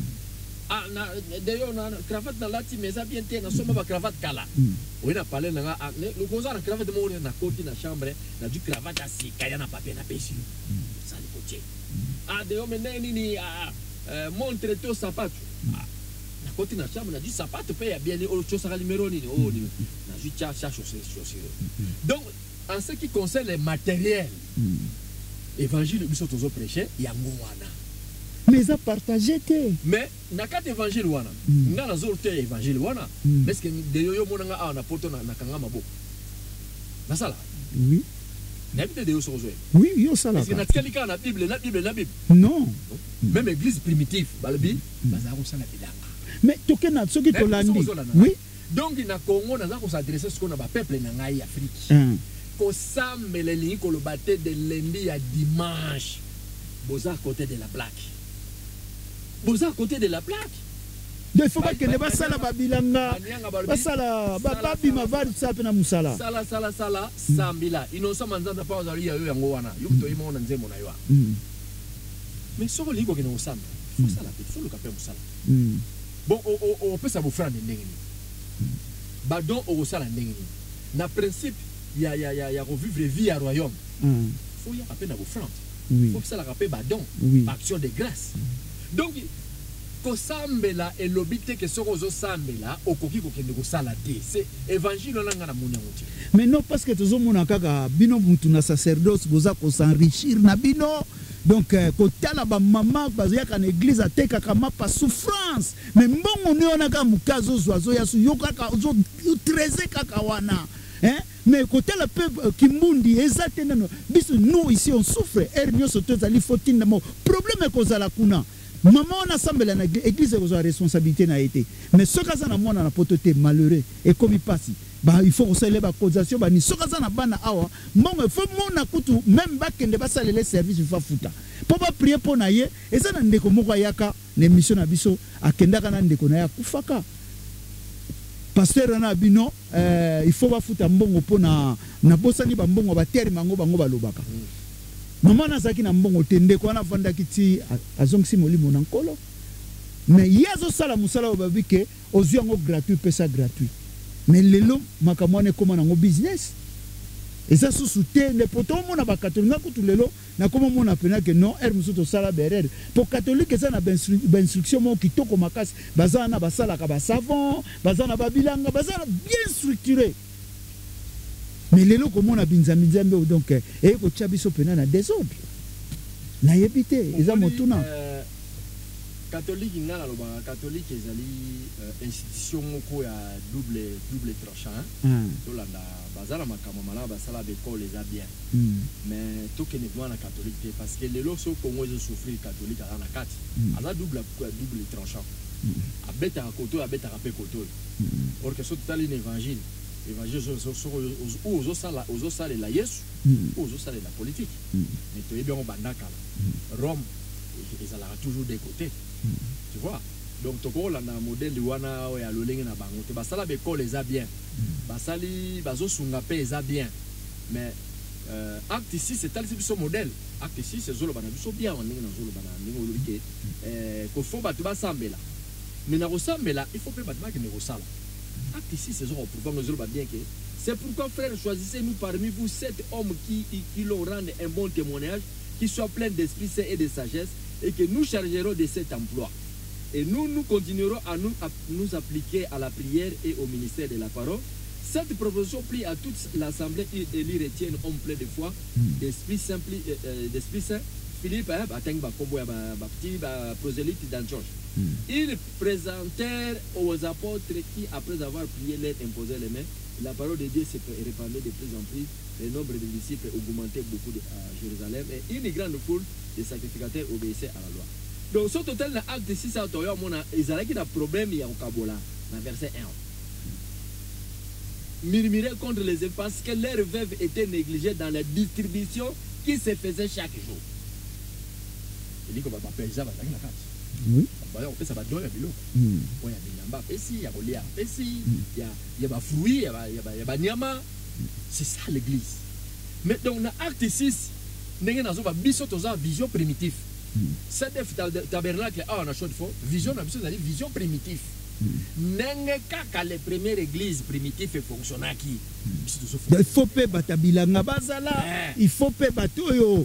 na d'ailleurs na cravate na lati mais ça bien te na soma ba cravate kala oui na parler na le kozana cravate mo na koti na chambre na du cravate asika ya na papier na pesi ça le côté d'ailleurs mais nini montre to sapato na koti na chambre na du sapato pe ya bien o chosa numéro ni o ni na ju cha chaussure donc en ce qui concerne les matériels, évangile biso tozo prêcher yango wana. Mais ça partagé te. Mais na kat évangile wana, nga na zo te évangile wana, parce que de yo monanga na poto na kanga mabo. Na sala. Oui. Na bite de yo sozo. Oui, yo sala. Parce que na tkalika na Bible. Non. Même église primitive, balobi, bazako sala bilanga. Mais tokena soki to landi. Oui. Donc na Congo na ko s'adresser ce qu'on a ba peuple na ngai Afrique. Kosambele lingi kolobate de lundi à dimanche. Boza à côté de la plaque. Boza à côté de la plaque. Il faut pas que ne basala babilanga. Basala babi mavadi sape na musala. Sala sambila. Innocent manzanda pa ozali ya yo yango wana. Yo to ima ona nzemo na yo. Mais soko liko ke na osamba. Faut ça la tête, faut le capé musala. Bon on peut ça vous frère ndenge ni. Badon au sala ndenge ni. Na principe il y a revivre vie à royaume. Faut y a peine à vos offrandes. Faut que ça la rappelle badon, action de grâce. Donc kosambela et l'obité que ce rozo sambela okoki kokende ko sala te. C'est évangile nanga na munya muti. Mais non parce que tozo mona kaka bino mutu na sacerdoce goza ko s'enrichir na bino donc kotala ba mama bazaka na église atekaka mapa souffrance mais mbongo ne onaka mukazo zwazo ya su yokaka zo treze kaka wana mais kotala pe kimbundi ezate nano biso nous ici on souffre nyoso tozali fotinda mo problème kozala kuna maman on assemble na église ko za responsabilité na été mais sokaza na mona na pototé malheureux et comme il passe bah il faut recevoir la causation bah ni sokaza na bana awa mbongo il faut mona kutu même bakende basale les services fa futa pour pas prier pour na ye eza na ndeko moko yaka na émission na biso akendaka na ndeko na ya kufaka pasteur na bino il faut ba futa mbongo po na bosani ba mbongo ba terre mango bango balobaka maman nazaki na mbongo tende ko na vanda kiti azongisi molimo na nkolo mais yazo sala musala babike oziango gratuit pesa gratuit mais lelo makamwane koma nango business eza susute ne poto mona ba catholique kutu lelo na koma mona pena que non musuto sala berer pour catholique eza na instruction mo kitoko makasi bazana basala ka ba savon bazana babilanga bazana bien structuré mais lelo komona binzambe donc et ko tchabiso pena na désordre na yebité eza motuna catholique ngala loba catholique ezali institution moko ya double tranchant to landa bazala makama mala basala l'école eza bien mais to kene na catholique parce que lelo so Congo zo souffrir catholique ala na kati ala double tranchant abeta koto abeta pe koto or que so totali évangile aux salles la Yesu, aux salles la politique. Mais tu es bien au bandaka. Rome, ils ont toujours des côtés. Tu vois? Donc, tu vois, là, le modèle de Wana, il y a le lien na bango. Tu vas savoir l'école, ils ont bien. Basali, bazo sungape, ils ont bien. Mais, acte ici, c'est tel ce modèle. Acte ici, c'est zolo bana. Ils sont bien en ligne, zolo bana. Qu'il faut battre là. Mais na ressemble là, il faut pas battre qui ne ressemble. Acte ici, c'est bien que c'est pourquoi, frère, choisissez-nous parmi vous 7 hommes qui leur rendent un bon témoignage, qui soient pleins d'esprit saint et de sagesse, et que nous chargerons de cet emploi. Et nous continuerons à nous appliquer à la prière et au ministère de la parole. Cette proposition plie à toute l'assemblée et lui retiennent homme plein de foi, d'esprit saint, Philippe, prosélyte d'Antioche. Ils présentèrent aux apôtres qui, après avoir prié, leur imposaient les mains. La parole de Dieu s'est répandue de plus en plus. Le nombre de disciples augmentait beaucoup à Jérusalem et une grande foule de sacrificateurs obéissaient à la loi. Donc, ce total, l'acte 6, ils avaient un problème, il y a au Kabola, dans verset 1. Murmuraient contre les enfants parce que leurs veuves étaient négligées dans la distribution qui se faisait chaque jour. Il dit que ça va oui. Ça va donner il y a fruits, il y a niama. C'est ça l'église. Mais donc, dans l'acte 6, nous avons une vision primitive. C'est le tabernacle, on a choisi vision, vision primitive. Les premières églises primitives fonctionnent qui il faut pas batabilanga bazala, il faut pas batoyo.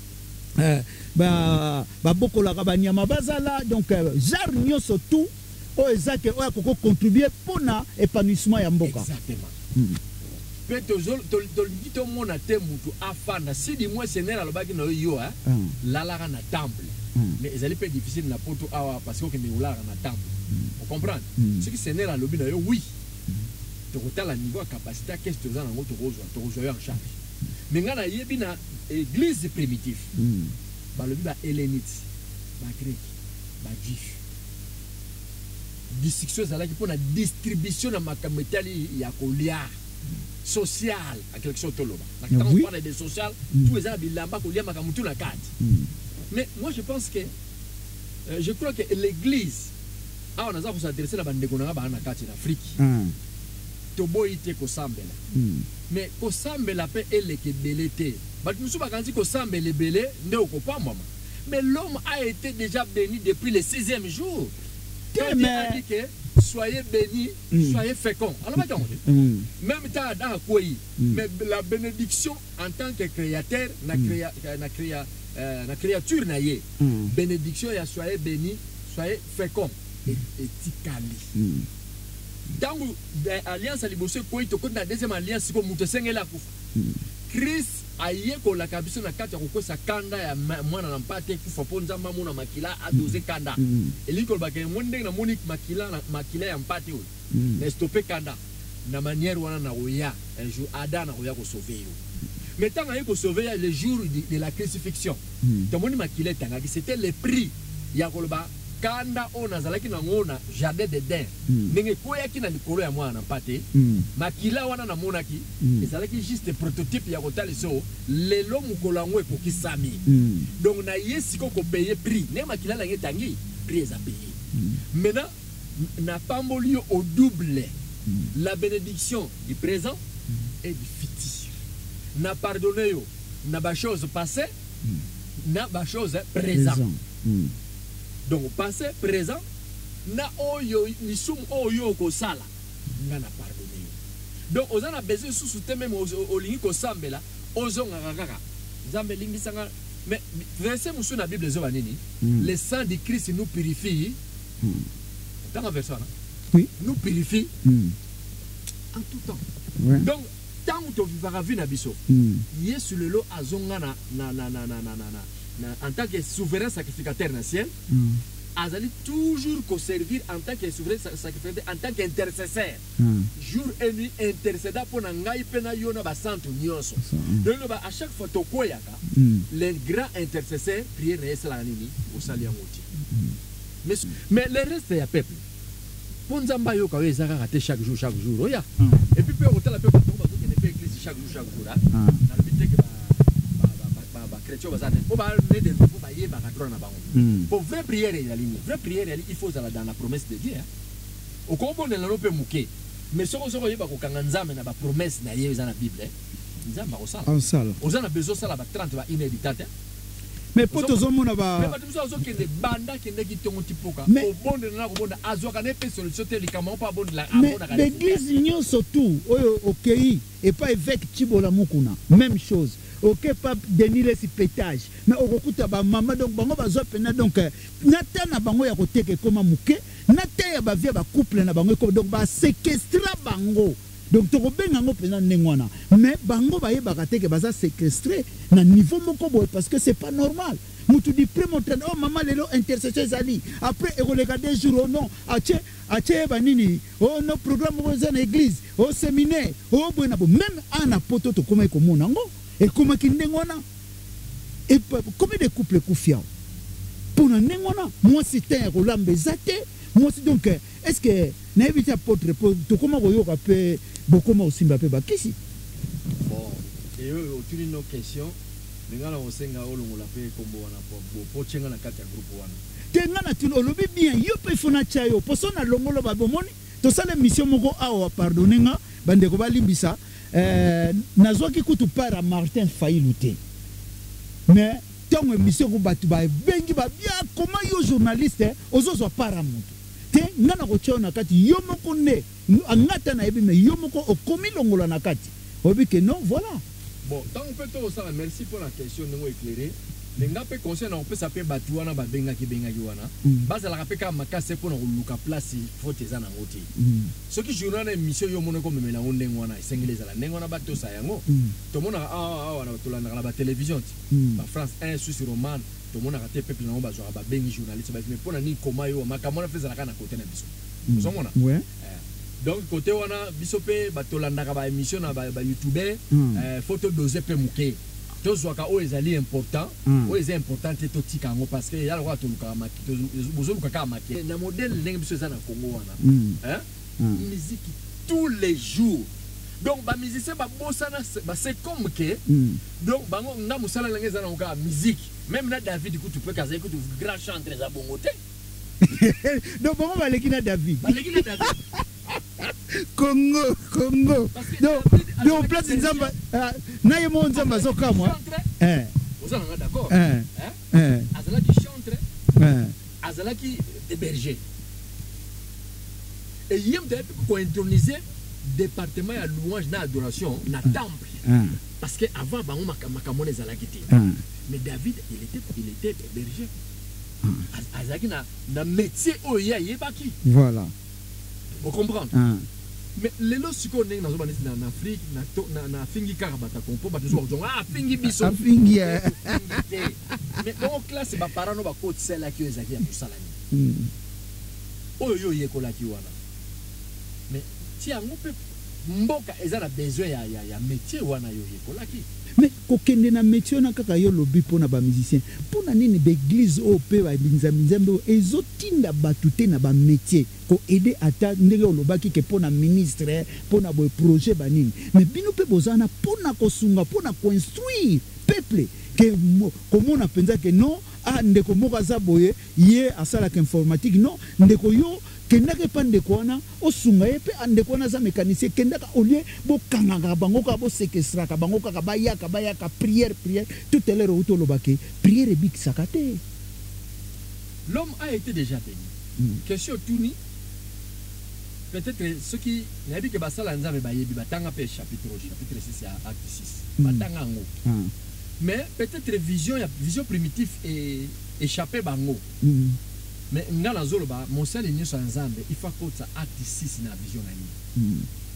Bokola kabanyama bazala donc genre nyoso tout o ezake o akoko contribuer pona épanouissement ya mboka exactement peut to mona te mutu afanda si di moi sénère alobaki na yo la na temple mais ezali peu difficile na poto awa parce que ne olara na temple on comprend ce qui sénère alobi na yo oui to kotala niveau de capacité qu'est-ce que za na ngoto rozo en charge mais ngana yebi na église primitive le ba hellénite ba grec ba juif discussion ça là qui pour la distribution na makametali ya kolia social en quelque sorte toloba la quand on parle de social tous les abilamba kolia makamutu na kati mais moi je pense que je crois que l'église on a ça pour s'intéresser la bande konanga ba na kati en Afrique to boite ko sambela mais ko sambela pe ele ke belete but nous sommes quand ko sambela belé ne ko pas maman mais l'homme a été déjà béni depuis le 6e jour. Dieu a dit que soyez bénis, soyez féconds. Alors même temps dans quoi mais la bénédiction en tant que créateur na créature na yé bénédiction ya soyez bénis, soyez féconds et tikali. Dans l'alliance à l'ibosé quoi il te compte la deuxième alliance comme muto sengela kufa. Christ aye ko la kabiso na kati ko sa kanda ya mwana na mpate kufa ponza mamu na makila a doze kanda eliko ba ke monde na monique makila ya mpate o na stopper kanda na manière wana na oya un jour ada na oya ko sauver yo mais tant aye ko sauver le jour de la crucifixion to moni makila tanga c'était le prix ya koloba kanda ona zalaki na ngona jardin d'Eden ndenge koyaki na likolo ya mwana mpate makila wana na monaki ezalaki juste prototype ya kotala so lelo mukolo yango ekokisami donc na ye siko kopeye prix ndenge makila na ye tangi prix eza payé maintenant na pamboli yo au double la bénédiction du présent et du futur na pardonné yo na ba chose passée na ba chose présent. Donc passé, présent, na oyo nisum oyo ko sala, na pardonner. Donc on a besoin sous soutien même au lingi ko sambela, ozo ngakaka. Nzambe lingi sanga, mais verset musu na Bible zo banini, le sang de Christ nous purifie. Dans la version là. Oui. Nous purifie en tout temps. Ouais. Donc tant que tu vivras vie na biso, Yesu lelo azonga en tant que souverain sacrificateur national, Azali toujours qu'on servir en tant que souverain sacrificateur, en tant qu'intercesseur. Jour et nuit intercédant pour n'engager pena yona ba santo nyonso. Donc à chaque fois to koyaka, les grands intercesseurs prier reste la nini au salia moti. Mais le reste ya peuple. Pour nzamba yo ka ezaka raté chaque jour oya. Et puis peut hôtel la peuple ba ko ne pas église chaque jour là. Na le but que pour vraie prière, il faut aller dans la promesse de Dieu. Au combo de l'Europe mouké, mais ce qu'on se voit, c'est la promesse de la Bible. Nous avons besoin de ça, 30 inéditants. Mais pour tous les gens, mais l'église surtout au pays et pas évêque Chibola Mukuna, même chose. Ok, pas Denis les pétage, mais au recoute ba maman donc bango bazo pena donc nata na bango ya côté que comme muke nata ya ba via ba couple na bango donc ba séquestra bango donc to benga ngo pena nengwana mais bango ba yeba ka teke baza séquestré na niveau moko boy parce que c'est pas normal. Mutu di primo train oh maman lelo intercession zali après et relega des jours non ache banini oh no programme au église au séminaire oh bona même ana poto to comme komona ngo. Et comment qu'il n'engona et combien de couples confiants pour n'engona moi c'était un rôle mbezate moi c'est donc est-ce que n'avez pas apôtre pour tout comment vous y rappelez beaucoup moi aussi m'appelle bakisi bon et autour de nos questions les gars là on s'enga au long la paix comme on a pour chenga na kati ya groupe wana tengana tu olobi bien yo pe fona chayo poso na longolo ba bomoni to sala mission moko awa pardonner nga bande ko balimbisa nazwaki kutu para Martin Fayilute mais tant émission ko batu ba bengi ba bien comment yo journaliste ozozo para mutu te ngana ko chona kati yo moko ne angata na ebi me yo moko okomi longola na kati obi que non voilà bon tant on peut tout ça merci pour la question nous éclairer mais nga pe conseil on peut s'appeler batu wana ba benga ki wana base la rapeka makase pour luka place faute za na ngoti ce qui journal émission yo moneko memela onde ngwana isengele la ngwana bato sa yango to mona wana to la na ba télévision ba France 1 Suisse romane to mona ka te peuple na ba zo ba bengi journaliste ba mais pour na ni koma yo makamona feza la na côté na biso vous mona ouais donc côté wana biso pe bato landa ka ba émission na ba youtubeur photo doser pe muke tous waka o ezali important o ezali important te to tika ngo parce que ya lo to luka makito bozo luka ka makito na modèle ndenge biso za na Congo wana musique tous les jours donc ba musicien ba bosana ba c'est comme que donc bango nga musala ndenge za na ka musique même na David ku tu peux kaza ku grand chanteur za bongote donc bango ba lekina David Congo donc place nzamba na yemo nzamba zoka moi vous en êtes d'accord azalaki chantre azalaki héberger et yem de ko introniser département ya louange na adoration na temple parce que avant bango makamone ezalaki te mais David il était héberger azalaki na métier oya yebaki voilà vous comprenez mais les lots si on est dans en Afrique na fingi karabata kompo ba toujours donc ah fingi biso fingi mais on classe ba parents no ba coach celle qui ezaki ya musala ni oyo yekola ki wana mais ti ango pe mboka ezala besoin ya métier wana yo yekola ki mais kokende na métier na kaka yo lobi pona ba musicien pona nini ba église o pe ba binzambe ezotinda batute na ba métier ko aider ata ndenge olobaki ke pona ministre pona boy projet ba nini mais bino pe bozana pona kosunga pona construire peuple que comment on pensa que non ah ndeko moko za boye ye asala ka informatique non ndeko yo kendaka pa ndeko wana osunga ye pe ndeko wana za mécanicien kendaka au lieu bo kangaka bango ka bo séquestraka bango ka bayaka prière tout à l'heure auto lobake prière bik sakate. L'homme a été déjà béni. Question tourni peut-être ceux qui n'a dit que basala nzambe bayebi batanga pe chapitre 6 à acte 6 batanga ngo mais peut-être vision primitive et échappé bango mais ngala zolo ba mon sel ni so nzambe il faut que ça acte 6 na vision na ni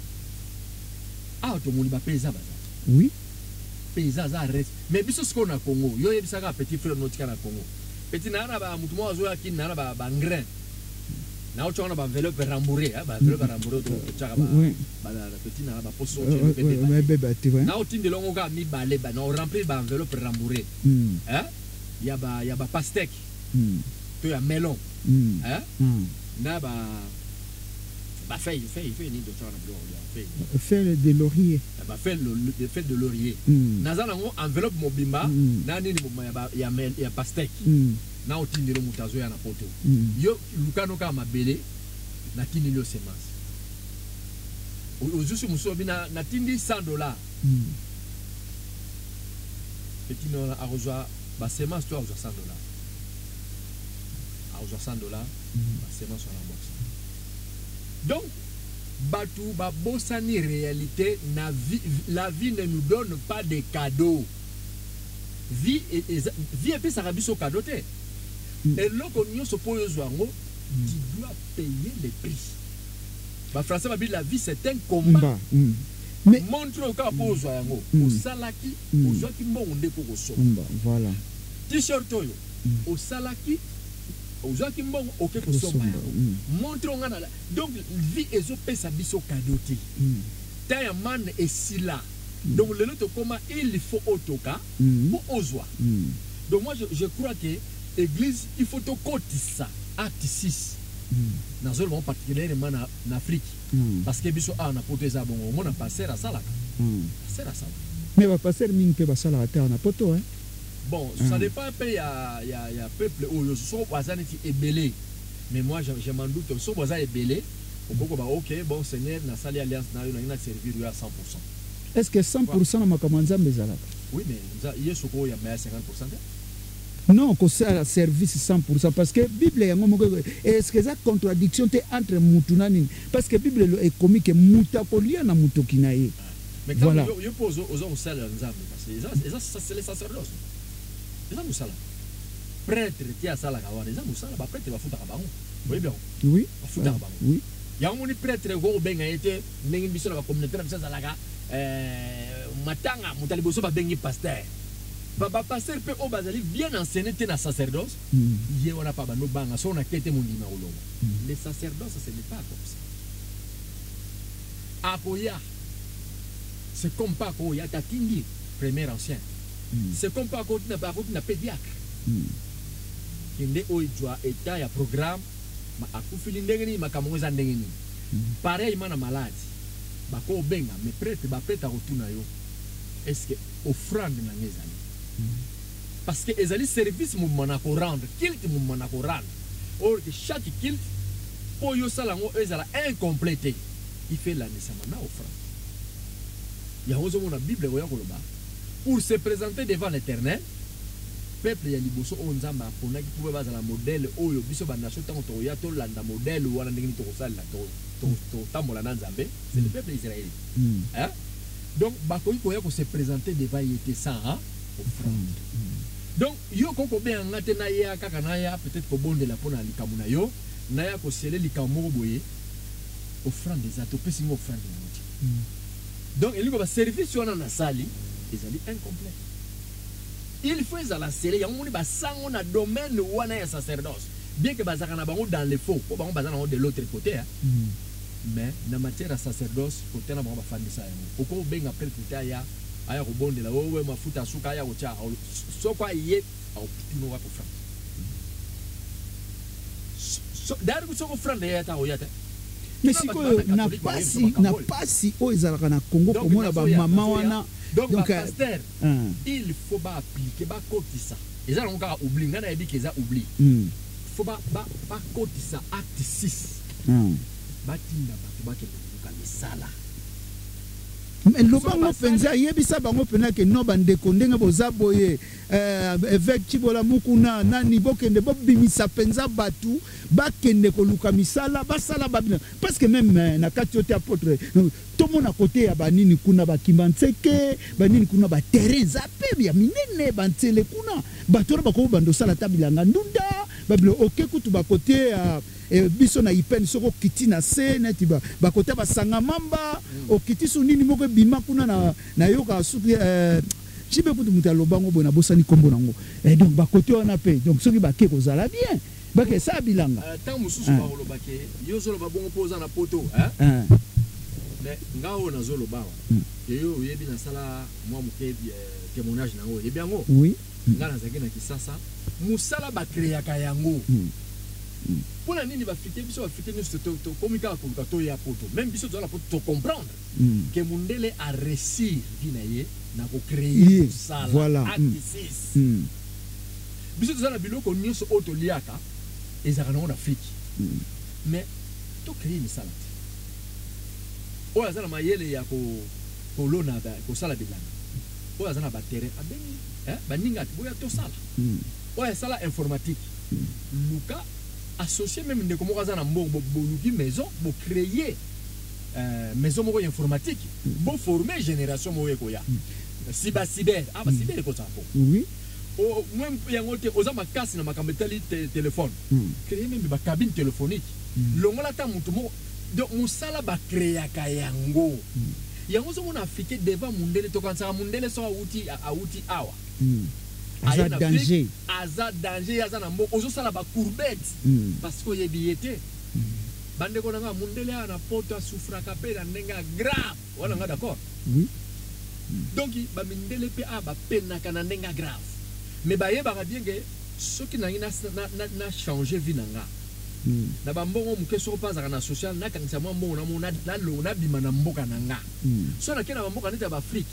to moni ba pesa ba oui pesa za reste mais biso ce qu'on a Congo yo yebisa ka petit frère notika na Congo petit na ba mutu mo zo yakini na ba grain na o chona ba enveloppe rembourré ba enveloppe rembourré to chaka ba petit na ba poso na o tinde longo ka mi balé ba no remplir ba enveloppe rembourré ya ba pastèque to ya melon na ba feuille ni do chona blo ya feuille de laurier ba feuille de laurier nazana ngo enveloppe mobimba na nini mo ya pastèque na otindi lo mutazo ya na poto yo lukano ka mabele na tindi lo semence ozusu musobi na tindi $100 petit no arrosoir ba semence to arrosoir $100 arrosoir $100 ba semence na box donc batou ba bosani réalité na vie, la vie ne nous donne pas des cadeaux vie et puis ça rabiso cadeau te et loko nyonso po yo zwango tu dois payer les prix ba français ba bi la vie c'est un combat mais montre au cas po zwango au salaki au zwaki mbongo ndeko ko so voilà t-shirt oyo au salaki au zwaki mbongo oke ko so montre ngana donc vie ezo pesa biso cadeau te ta ya man esila donc le lot comment il faut autoka pour ozwa donc moi je crois que église il faut tout ça acte 6 dans un particulièrement en Afrique parce que biso a na poto za bongo mona passer à salaka passer à ça mais va passer mine pe basala à terre na poto hein bon ça dépend peu ya peuple où so bazani ti ebelé mais moi je m'en doute so bazani ebelé okoko ba OK bon Seigneur na sali alliance na yo na servir à 100%. Est-ce que 100% na makamanza mbezalaka? Oui mais yeso ko ya 50%. Non, que ça service 100% parce que Bible est-ce que ça contradiction entre mutunani parce que Bible est commis que mutakolia na mutokinaye. Mais quand voilà. Yo pose aux hommes ça parce que ça c'est les sacerdoces. Les hommes ça prêtre qui a ça la kawana, les hommes ça ba prêtre va futa kabango. Oui bien. Oui. Va futa kabango. Oui. Ya moni prêtre go benga été ndenge biso na communauté na biso za laka matanga mutaliboso ba bengi pasteur. Baba pasteur peut au bazali bien enseigné na sacerdoce yé on a pas no banga so on a quitté mon ndima olongo les sacerdoces ce n'est pas comme ça akoya c'est comme pas akoya ta kingi premier ancien c'est comme pas akoya na ba na pédiatre kinde oijwa eta ya programme ma akufili ndenge ni makamonza ndenge ni pareil mana malade bako benga mais prêtre ba prêtre rotuna yo est-ce que offrande na ngezali parce que ezali service mouvement na ko rendre kilt mouvement na ko rendre or que chaque kilt po yo salango ezala incomplété il fait la nesama na offrande ya ozo mona bible ko yakoloba pour se présenter devant l'Éternel peuple ya liboso o nzamba pona ki pouva bazala modèle oyo biso ba nation tango to ya to landa modèle wala ndenge to kosala to tambola na nzambe c'est le peuple israélien hein donc bakoyi ko ya ko se présenter devant yete ça offrande. Donc yo koko be ngate na ya kaka na ya peut-être ko bonde la pona likamu na yo na ya ko sele likamu boye offrande eza topesi ngo offrande moti donc elingo ba service wana na sali ezali incomplet. Il faut ezala sele yango moni basango na domaine wana ya sacerdoce bien que bazaka na bango dans les faux po bango bazana de l'autre côté hein. Mais na matière ya sacerdoce côté na bango bafandisa yango oko benga après côté aya kobondela wewe mafuta suka aya kocha soko aye au pino wa offrande dari kusoko offrande ya ta oyata. Mais sikoyo na pasi oyo ezalaka na Congo komona ba mama wana donc pasteur il faut ba appliquer ba kotisa ezala ngaka oubli ngana yebi keza oubli faut ba kotisa acte 6 batinda bato bakende misala lobango penza yebisa bango pena ke no bandeko ndenge boza boye évêque Chibola Mukuna nani bokende bobimisa penza batu bakende koluka misala basala babina parce que même na kati yote apôtre tout mon à côté ya banini kuna bakimba ntseke banini kuna ba terrain zape ya minene bantele kuna batora bako bando sala tabilanga ndunda babilo oke kutu ba côté ya biso na ipeni soko kiti na se neti ba côté ba sanga mamba okiti su nini moko bima kuna na yoka suki chibe kutu mutalobango bona bosani kombo nango donc ba côté wana pe donc soki ba ke kozala bien ba ke sa bilanga tant mususu ba olobake yo zolo ba bongo poza na poto hein mais ngao na zolo bawa yo yebi na sala moi muke témoignage nango yebi yango oui ngana zaki na kisasa musala ba créer kayango pour la nini ba fité biso ba fité nous to komika ko to ya poto même biso to la poto to comprendre que mundele a réussir vinaye na ko créer musala voilà acte 6 biso to na biloko nyonso auto liaka ezaka na Afrique mais to créer musala oya zana mayele ya ko lona ba ko sala bilanga oya zana ba terrain abengi baninga boya to sala oya sala informatique luka associé même de comment on a une maison pour créer maison informatique pour former génération cyber cyber comme ça oui même il y a aux ma casse na makambetali téléphone créer même ba cabine téléphonique longola ta mutu donc musala ba créer kayango yango so mon africain devant mundele to kansa mundele so outil awa aza danger aza na mbo ozo sala ba courbette parce que yebiete bande ko nga mundele ana poto souffraka pe na ndenga grave wala nga d'accord oui donc ba mindele pe ba pena kana ndenga grave mais ba yeba bien que ce qui na changer vie nanga na ba mbongo muke so pas na social na kanisa mo mbongo na mona na bima na mboka nanga so na kena ba mboka nita ba Afrique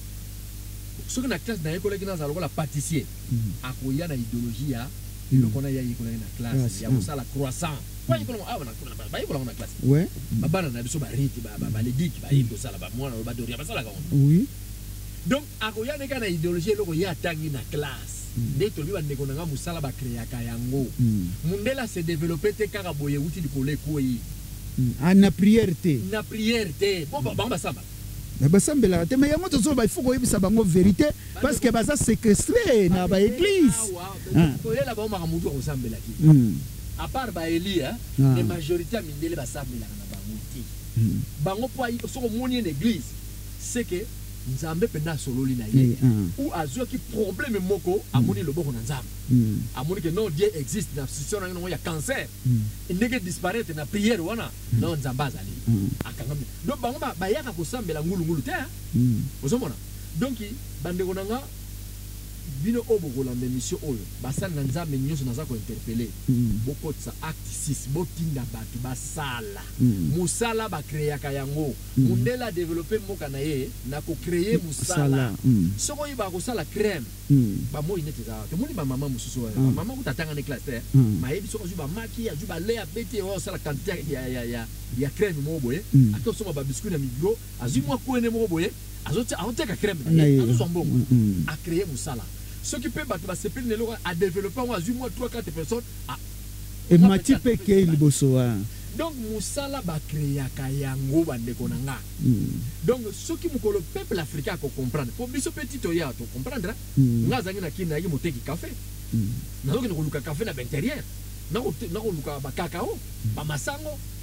ce que na classe na école qui na za la pâtissier akoya na idéologie ya iloko na ya école na classe ya musala croissant kwa école ba école na classe ouais bana na biso ba riti ba lediki ba indo sala ba mwana ba doria ba sala ka oui donc akoya ne kana idéologie iloko ya tangi na classe nde to liba ndeko na musala ba créer ka yango mundela se développer te kaka boye uti likole ko yi na prière te bon ba samba basambela te mais yango tozo ba il faut koyebisa bango vérité parce que baza séquestré na ba église kolela ba maka mutu ko sambela ki à part ba Eli les majorité mindele basambela na bango ti bango po ayi so ko moni en église c'est que nzambe pena sololi na ye ou azo ki problème moko amoni loboko na nzambe amoni que non Dieu existe na situation na no ya cancer ndenge disparaître na prière wana non nzambe azali akanga donc bango ba yaka ko sambela ngulu te ozomona donc bande konanga bino obogola mission oyo basana nzambe nyonso naza ko interpeller bokotsa acte 6 botinda batu basala musala ba créer kayango mundela développer moka na ye na ko créer musala soko yiba ko sala crème ba mo inete za to moni ba mama mususu ba mama kutatanga ne classe ma yebi soko juba maki ya juba le abeti o sala quantité ya crème mo boye ato soma ba biscuit na migro azu mo ko ene mo boye azoti ka crème azu sombo a créer musala ce qui peut battre c'est plus à développer on a eu moins 3-4 personnes et mati pe ke liboso donc musala ba créer kayango bande konanga donc ce qui mukolo peuple africain ko comprendre pour biso petit oya to comprendre ngazangi na kina yi moteki café na ko luka café na intérieur na ko luka ba cacao ba masango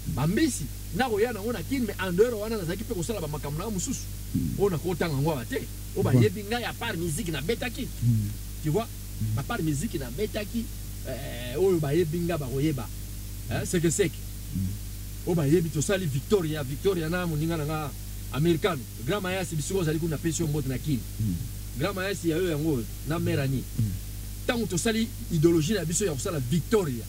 bambisi na koya nango na kini mais en dehors wana nazaki pe kosala ba makambo na mususu ona kotanga ngo bate o ba yebi nga ya part musique na betaki tu vois ba part musique na betaki oyo ba yebi nga ba koyeba c'est que c'est o ba yebi to sali Victoria na moninga nga americano grand mayasi bisuko zali kuna pension mbot na kini grand mayasi ya yo yango na merani tango to sali idéologie na biso ya kosala Victoria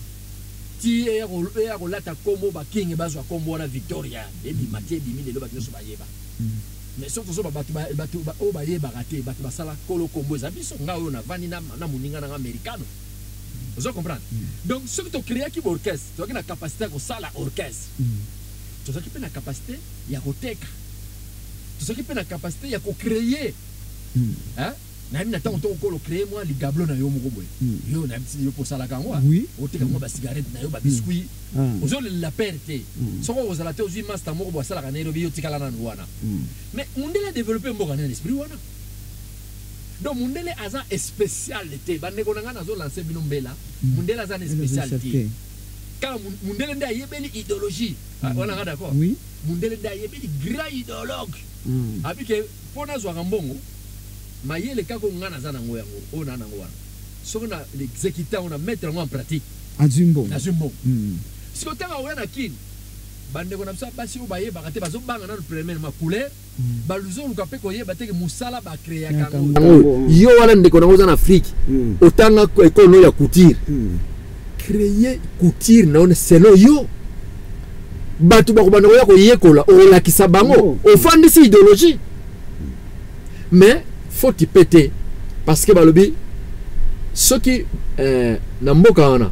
ti ya kolata kombo ba king bazwa kombo na Victoria ebi matie bi mile lo ba nyonso ba yeba mais surtout so ba batu o ba yeba raté batu basala kolo kombo za biso nga oyo na vani na moninga na americano vous comprenez donc ce que tu crées qui orchestre tu as une capacité à sala orchestre tu as une capacité ya koteka tu as une capacité ya ko créer hein na mimi nataka to créer moi li gablo na yo moko boy yo na mti yo posala kangwa o teka moi ba cigarette na yo ba biscuit ozo la perte soko ozala te ozi master moko bo sala kana yo tikala na wana mais mundele développer mboka na esprit wana donc mundele aza spécialité bande ko nga nazo lancer bino mbela mundele aza spécialité quand mundele nda yebeli idéologie wana nga d'accord oui mundele nda yebeli grand idéologue abike pona zo ngambongo mayele kako nga naza nango yango ona nango wana soko na l'exécutant on a mettre en pratique azumbo siko tanga wana kin bande ko na bisa basi o baye bakate bazo banga na premier ma couleur baluzo luka pe ko yeba teke musala ba créer kango yo wana ndeko nango za Afrique otanga école ya couture créer couture na on selon yo batu ba ko banda ko yekola o la kisabango o fandisi idéologie mais faut y péter parce que balobi ceux qui na mboka wana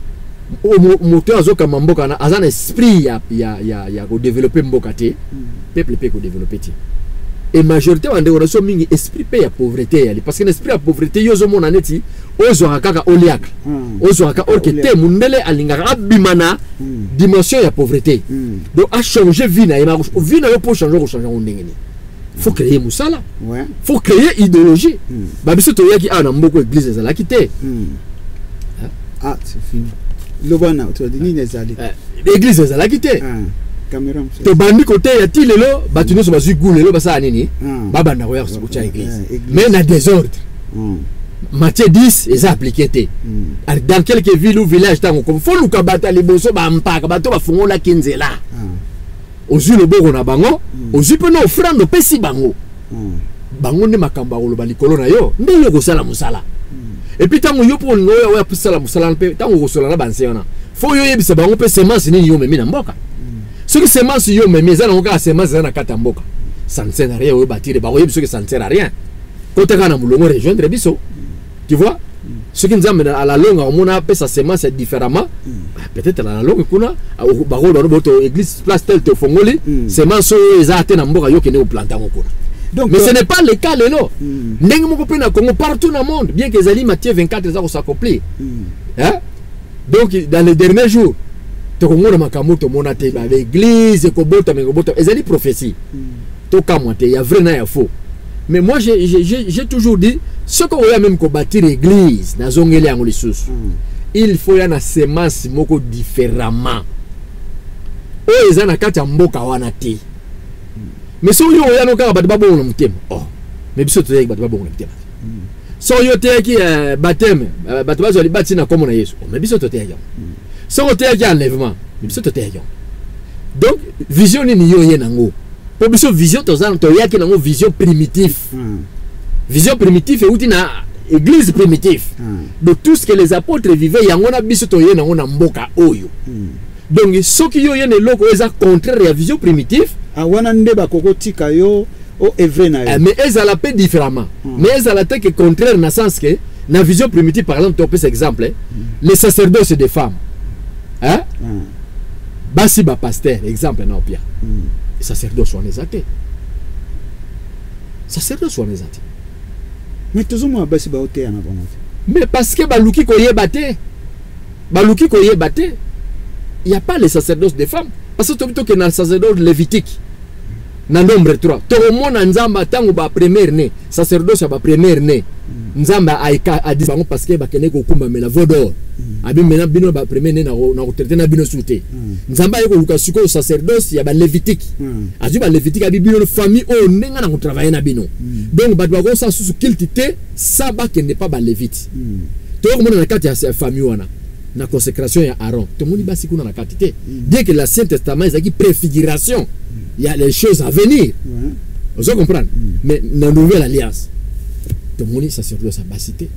moteur azoka mboka na azana esprit ya ko développer mboka te peuple peut ko développer ti et majorité wande on so mingi esprit pe ya pauvreté ali parce que l'esprit ya pauvreté yozo mona neti ozo kaka oliaka ozo kaka orkete mundele alingaka abimana dimension ya pauvreté donc a changer vie na yema vie na yo pour changer on ndengeni faut créer musala faut créer idéologie babiso to yaki ana mboko église za la kité c'est fini le bana to dini nezali l'église za la kité caméra to bandi côté ya ti lelo batuno so bazu gulelo basa nini baba na roya so cha église mais na désordre Matthieu 10 est appliqué dans quelques villes ou villages tango comme faut luka bata liboso ba mpaka bato ba fungola kinzela ozu le bogo na bango ozu pe na offrande pesi bango bango ne makamba ko lo balikolo na yo ndenge ko sala musala et puis tango yo pour ngoya wa pusala musala pe tango ko sola na bansiona fo yo yebisa bango pe semence ni yo memi na mboka ce que semence yo memi za na ka semence na kata mboka ça ne sert à rien o batire ba ko yebisa que ça ne sert à rien ko te kana mulongo rejoindre biso tu vois ce qui nous amène à la longue on a appelé sa semence différemment peut-être à la longue kuna ba ko do boto église place tel te fongoli semence eza te na mboka yo kene o planter ngo kuna. Donc, mais ce n'est pas le cas, Lélo. Partout dans le monde, bien que Zali Matthieu 24 ans s'accomplit. Donc, dans les derniers jours, l'église, les prophéties. Il y a vrai et faux. Mais moi, j'ai toujours dit, ce qu'on a même bâtir l'église, il faut y avoir une sémence différemment. Oh, ils ont un cas mboka wanati. Mais si vous avez un cas de baptême, oh, mais biso to yeki baptême baptême. So yo te yeki baptême, baptême zo li batina comme na Yesu. Mais biso to te yeki. So te yeki enlèvement, mais biso to te yeki. Donc vision ni yo ye nango. Pour biso vision to za to yeki nango vision primitive. Vision primitive et outina église primitive. Donc tout ce que les apôtres vivaient yango na biso to ye nango na mboka oyo. Donc ce qui yo ye ne loko eza contraire à vision primitive. Mais elles ont la paix différemment. Mais elles ont la tête contraire dans le sens que, dans la vision primitive, par exemple, tu as cet exemple, les sacerdoces des femmes. Hein? Basi ba pasteur, exemple, non, Pierre. Les sacerdoces sont les athées. Sacerdoces sont les athées. Mais toujours moi, basi ba oté. Mais parce que baluki koye baté. Baluki koye baté. Il n'y a pas les sacerdoces des femmes. Parce que tu as dans le sacerdoce lévitique. na nombre 3 tokomona nzamba tango ba première né sacerdoce ba première né nzamba a dit bango parce que bakene ko kumba mela vodor abi mena bino ba première né na ko traiter na bino souté nzamba yeko luka siko sacerdoce ya ba lévitique azu ba lévitique abi bino famille o nenga na ko travailler na bino donc ba ko sa susu kiltité ça ba kende pas ba lévite to ko mona na kati ya famille wana na consécration ya Aaron to moni basi kuna na kati te dès que la Saint Testament est qui préfiguration il y a les choses à venir. Vous comprenez? Mais dans la nouvelle alliance, tout le monde sacerdoce à basité.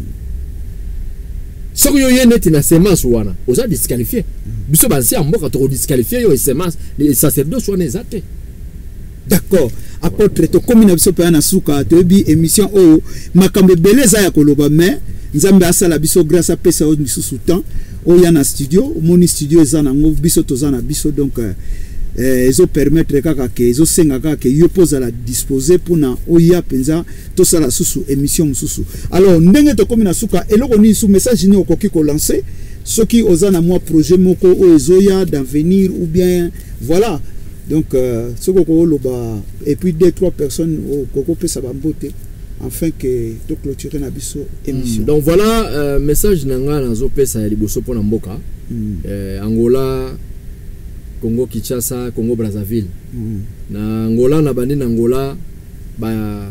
Si vous avez une sémence, vous avez disqualifié. Vous avez disqualifié les sémences, les sacerdoces sont exactés. D'accord. Apôtre, to comme na biso pa na suka to bi émission o makambe beleza ya koloba mais nzambe asala biso grâce à pesa o biso soutan o ya na studio moni studio ezana ngo biso tozana biso donc ils ont permettre kaka ke ils ont senga kaka ke yo pose à la disposer pour na oya penza to sala susu émission mususu alors ndenge to comme na suka eloko ni sous message ni okoki ko lancer ceux qui osana moi projet moko o ezoya d'avenir ou bien voilà donc ce koko loba et puis 2-3 personnes au koko pe sa bambote afin que to clôturer na biso émission donc voilà message nanga na zo pesa ya liboso pona mboka Angola Congo Kinshasa, Congo Brazzaville. Na Angola na bandi na Angola ba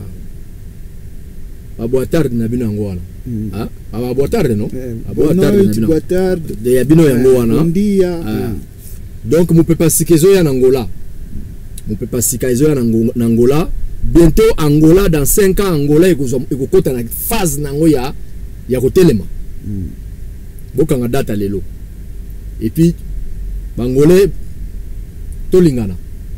boitard na bino Angola. Ah, ba boitard non? Ba boitard na bino. Boitard de ya bino Angola. Donc mu peut pas sikezo ya Angola. Mu peut pas sikezo ya Angola. Bientôt Angola dans 5 ans Angola ekokota na phase na ngoya ya kotelema. Bokanga data lelo. Et puis Bangolais Tolingana.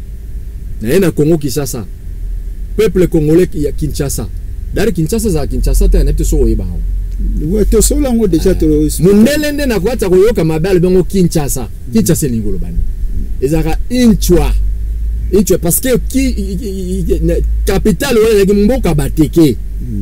Na Congo Kinshasa. Peuple congolais qui a Kinshasa. D'ailleurs Kinshasa za Kinshasa te anepte so oyeba. Ouais, to so lango déjà to. Mundelende na kwata koyoka mabale bengo Kinshasa. Kinshasa lingolo bani. Ezaka inchwa. Inchwa parce que capitale wala ki mboka bateke.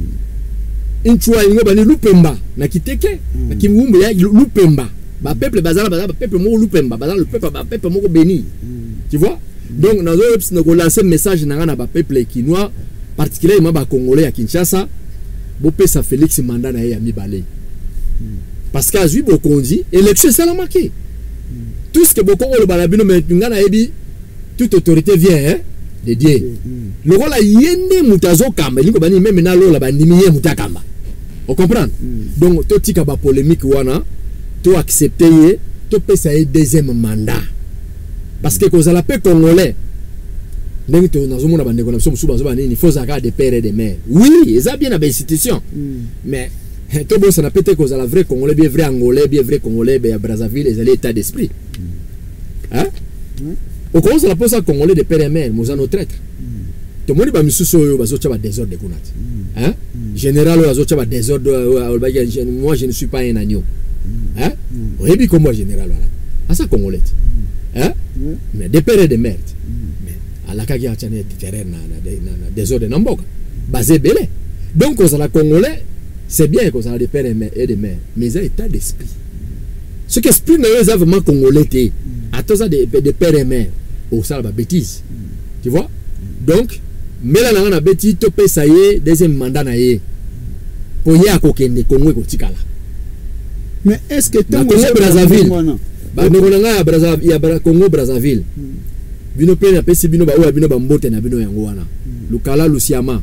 Inchwa lingo bani Lupemba na kiteke. Na kimumbu ya Lupemba. Ba peuple bazala peuple mo Lupemba, bazala le peuple moko béni. Tu vois? Donc nous avons lancé un message na ba peuple kinois particulièrement ba congolais à Kinshasa, bo pesa Félix mandat na ya mibale. Parce que azui bokonzi élection ça l'a marqué. Tout ce que boko le balabino mais ngana ebi toute autorité vient de Dieu. Le rôle a yende mutazo kamba liko bani même na lo la bandimiye mutakamba. On comprend? Donc to tika ba polémique wana to accepter to pesa un deuxième mandat parce que cause la paix congolais ndenge to nazomona bande ko na biso musuba zoba nini faut zaka de père et de mère oui ça bien na institution mais to bon ça na pété cause la vrai congolais bien vrai angolais bien vrai congolais be Brazzaville les allés état d'esprit hein au cause la pose congolais de père et mère mozano traître to moni ba misuso yo bazocha ba désordre de kunati hein général bazocha ba désordre moi je ne suis pas un agneau. Hein? Oui, comme moi général voilà. À ça congolais. Hein? Mais des pères et des mères. Mais à la kagi a tchané terrain na des ordres namboka. Basé belé. Donc aux la congolais, c'est bien qu'on a des pères et des mères, mais ça état d'esprit. Ce qui explique les vraiment congolais té. À tous ça des pères et mères. Au ça la bêtise. Tu vois? Donc mais là na bêtise to pe ça y deuxième mandat na yé. Pour y a kokende Congo ko tikala. Mais est-ce que Congo Brazzaville Brazzaville ya Congo Brazzaville bino pe na pesi bino ba oya bino ba mbote na bino yango wana lukala lusiama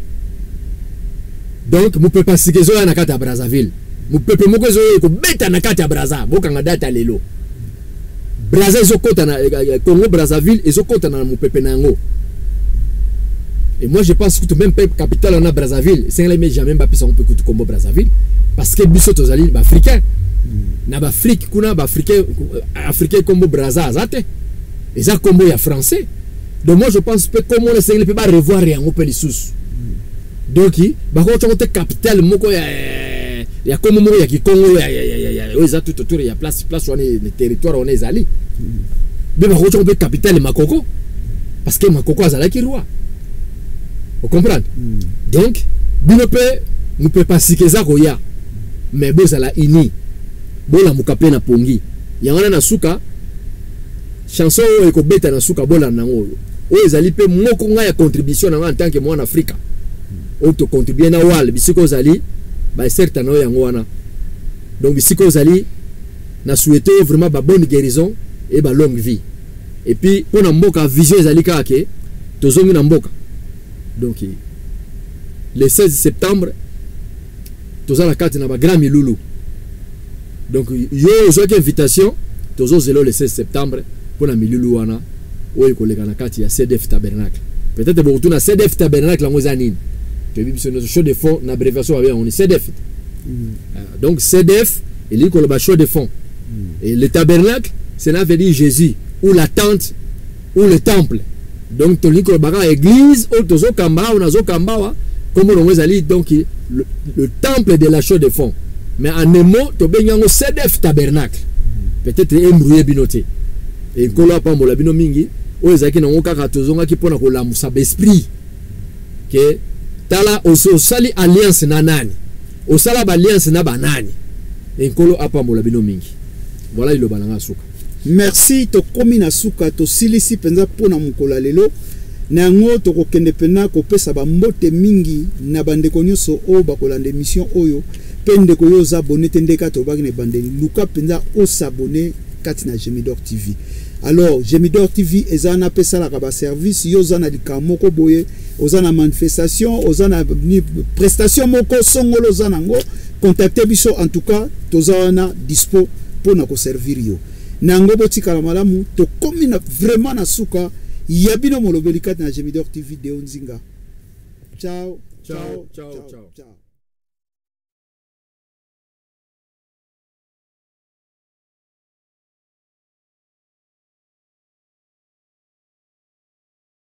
donc mu peut pas sikezo na kati ya Brazzaville mu pepe moko zo ko beta na kati ya Brazza bokanga data lelo Brazza zo kota na Congo Brazzaville ezo kota na mu pepe nango. Et moi je pense que tout même peuple capitale on a Brazzaville c'est les mais jamais pas pu on peut que Congo Brazzaville parce que biso tozali ba africain na ba Afrique kuna ba africain comme Brazza zate et ça comme ya français donc moi je pense que comment les Sénégalais peut pas revoir rien au pays sous donc ba ko chokote capitale moko ya comme moko ya Congo ya ça tout autour ya place on est le territoire on est allé mais ba ko chokote capitale Makoko parce que Makoko azala ki roi vous comprenez donc bino pe nous peut pas si que ça ko ya mais bo ça la ini bola mukape na pongi yangana na suka chanson eko beta na suka bola nango oyo ezali pe moko ngai ya contribution na nga en tant que mwana Afrika oyo to contribuer na wal bisiko ozali ba certain na yango wana donc bisiko ozali na souhaiter vraiment ba bonne guérison et ba longue vie et puis pour na mboka vision ezali kaka tozongi na mboka donc le 16 septembre tozala kati na ba grand milulu donc yo ozwaki invitation tozozelo le 16 septembre pour na milulu wana oyo koleka na kati ya CDF Tabernacle peut-être beaucoup na CDF Tabernacle lango zanini to biso no show de fond na abréviation avec on est CDF donc CDF et li koloba show de fond et le tabernacle cela veut dire Jésus ou la tente ou le temple donc to li koloba église ou tozo kamba ou nazo kamba comme on ezali donc le temple de la show de fond mais en un mot to benyango CDF Tabernacle peut-être embrouillé binoté et kolo pa mbola bino mingi o ezaki na ngokaka tozonga ki pona ko lamusa esprit que tala oso sali alliance na nani osala ba alliance na banani et kolo apambola bino mingi voilà il balanga suka merci to komi na suka to silisi penza pona mukola lelo na ngo to kokende pena ko pesa ba mbote mingi na bandeko nyoso o bakolanda émission oyo pende ko yo abonné tendeka to bagine bandeli luka penza o s'abonner katina Gemidor TV. Alors Gemidor TV ezana pesa la ba service yo zana likamoko boye ozana manifestation ozana prestation moko songolo zana ngo contacter biso en tout cas tozana dispo pour na ko servir yo nango botika la malamu to komina vraiment na suka yabino molobeli katina Gemidor TV de Onzinga. Ciao ciao ciao ciao.